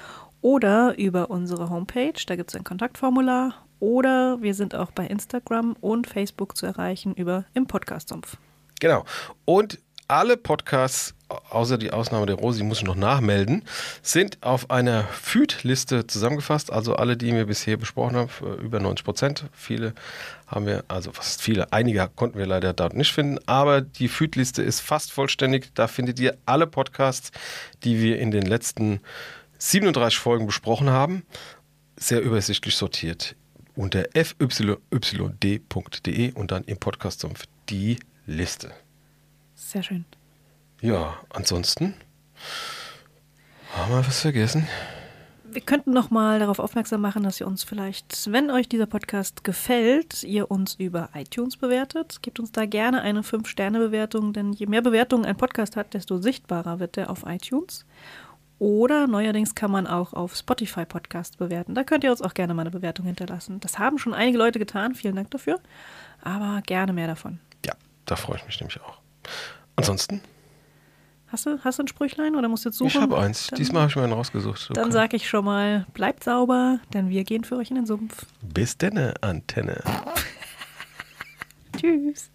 oder über unsere Homepage, da gibt es ein Kontaktformular, oder wir sind auch bei Instagram und Facebook zu erreichen über im Podcast-Sumpf. Genau. Und alle Podcasts, außer die Ausnahme der Rosi, muss ich noch nachmelden, sind auf einer Feed-Liste zusammengefasst. Also alle, die wir bisher besprochen haben, über 90%. Viele haben wir, also fast viele, einige konnten wir leider dort nicht finden, aber die Feed-Liste ist fast vollständig. Da findet ihr alle Podcasts, die wir in den letzten 37 Folgen besprochen haben, sehr übersichtlich sortiert unter fyyd.de und dann im Podcast-Sumpf die Liste. Sehr schön. Ja, ansonsten haben wir was vergessen. Wir könnten noch mal darauf aufmerksam machen, dass ihr uns vielleicht, wenn euch dieser Podcast gefällt, ihr uns über iTunes bewertet. Gebt uns da gerne eine 5-Sterne-Bewertung, denn je mehr Bewertungen ein Podcast hat, desto sichtbarer wird er auf iTunes. Oder neuerdings kann man auch auf Spotify Podcast bewerten. Da könnt ihr uns auch gerne mal eine Bewertung hinterlassen. Das haben schon einige Leute getan, vielen Dank dafür. Aber gerne mehr davon. Ja, da freue ich mich nämlich auch. Ansonsten? Hast du ein Sprüchlein oder musst du jetzt suchen? Ich habe eins. Diesmal habe ich mir einen rausgesucht. Dann sage ich schon mal, bleibt sauber, denn wir gehen für euch in den Sumpf. Bis denne, Antenne. Tschüss.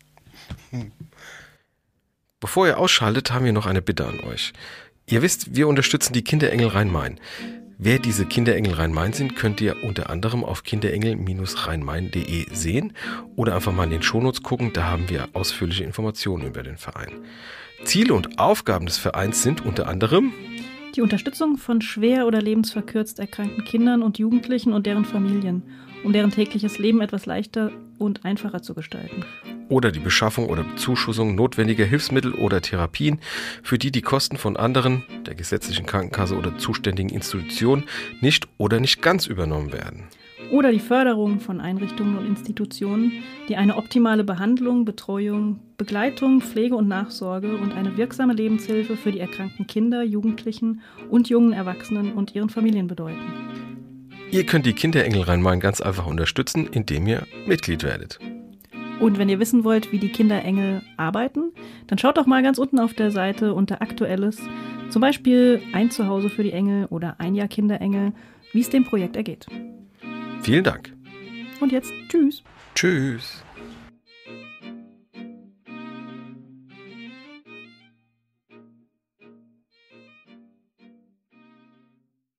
Bevor ihr ausschaltet, haben wir noch eine Bitte an euch. Ihr wisst, wir unterstützen die Kinderengel Rhein-Main. Wer diese Kinderengel Rhein-Main sind, könnt ihr unter anderem auf kinderengel-rheinmain.de sehen oder einfach mal in den Shownotes gucken, da haben wir ausführliche Informationen über den Verein. Ziele und Aufgaben des Vereins sind unter anderem die Unterstützung von schwer oder lebensverkürzt erkrankten Kindern und Jugendlichen und deren Familien, um deren tägliches Leben etwas leichter und einfacher zu gestalten. Oder die Beschaffung oder Bezuschussung notwendiger Hilfsmittel oder Therapien, für die die Kosten von anderen, der gesetzlichen Krankenkasse oder zuständigen Institutionen nicht oder nicht ganz übernommen werden. Oder die Förderung von Einrichtungen und Institutionen, die eine optimale Behandlung, Betreuung, Begleitung, Pflege und Nachsorge und eine wirksame Lebenshilfe für die erkrankten Kinder, Jugendlichen und jungen Erwachsenen und ihren Familien bedeuten. Ihr könnt die Kinderengel Rhein-Main ganz einfach unterstützen, indem ihr Mitglied werdet. Und wenn ihr wissen wollt, wie die Kinderengel arbeiten, dann schaut doch mal ganz unten auf der Seite unter Aktuelles, zum Beispiel ein Zuhause für die Engel oder ein Jahr Kinderengel, wie es dem Projekt ergeht. Vielen Dank. Und jetzt tschüss. Tschüss.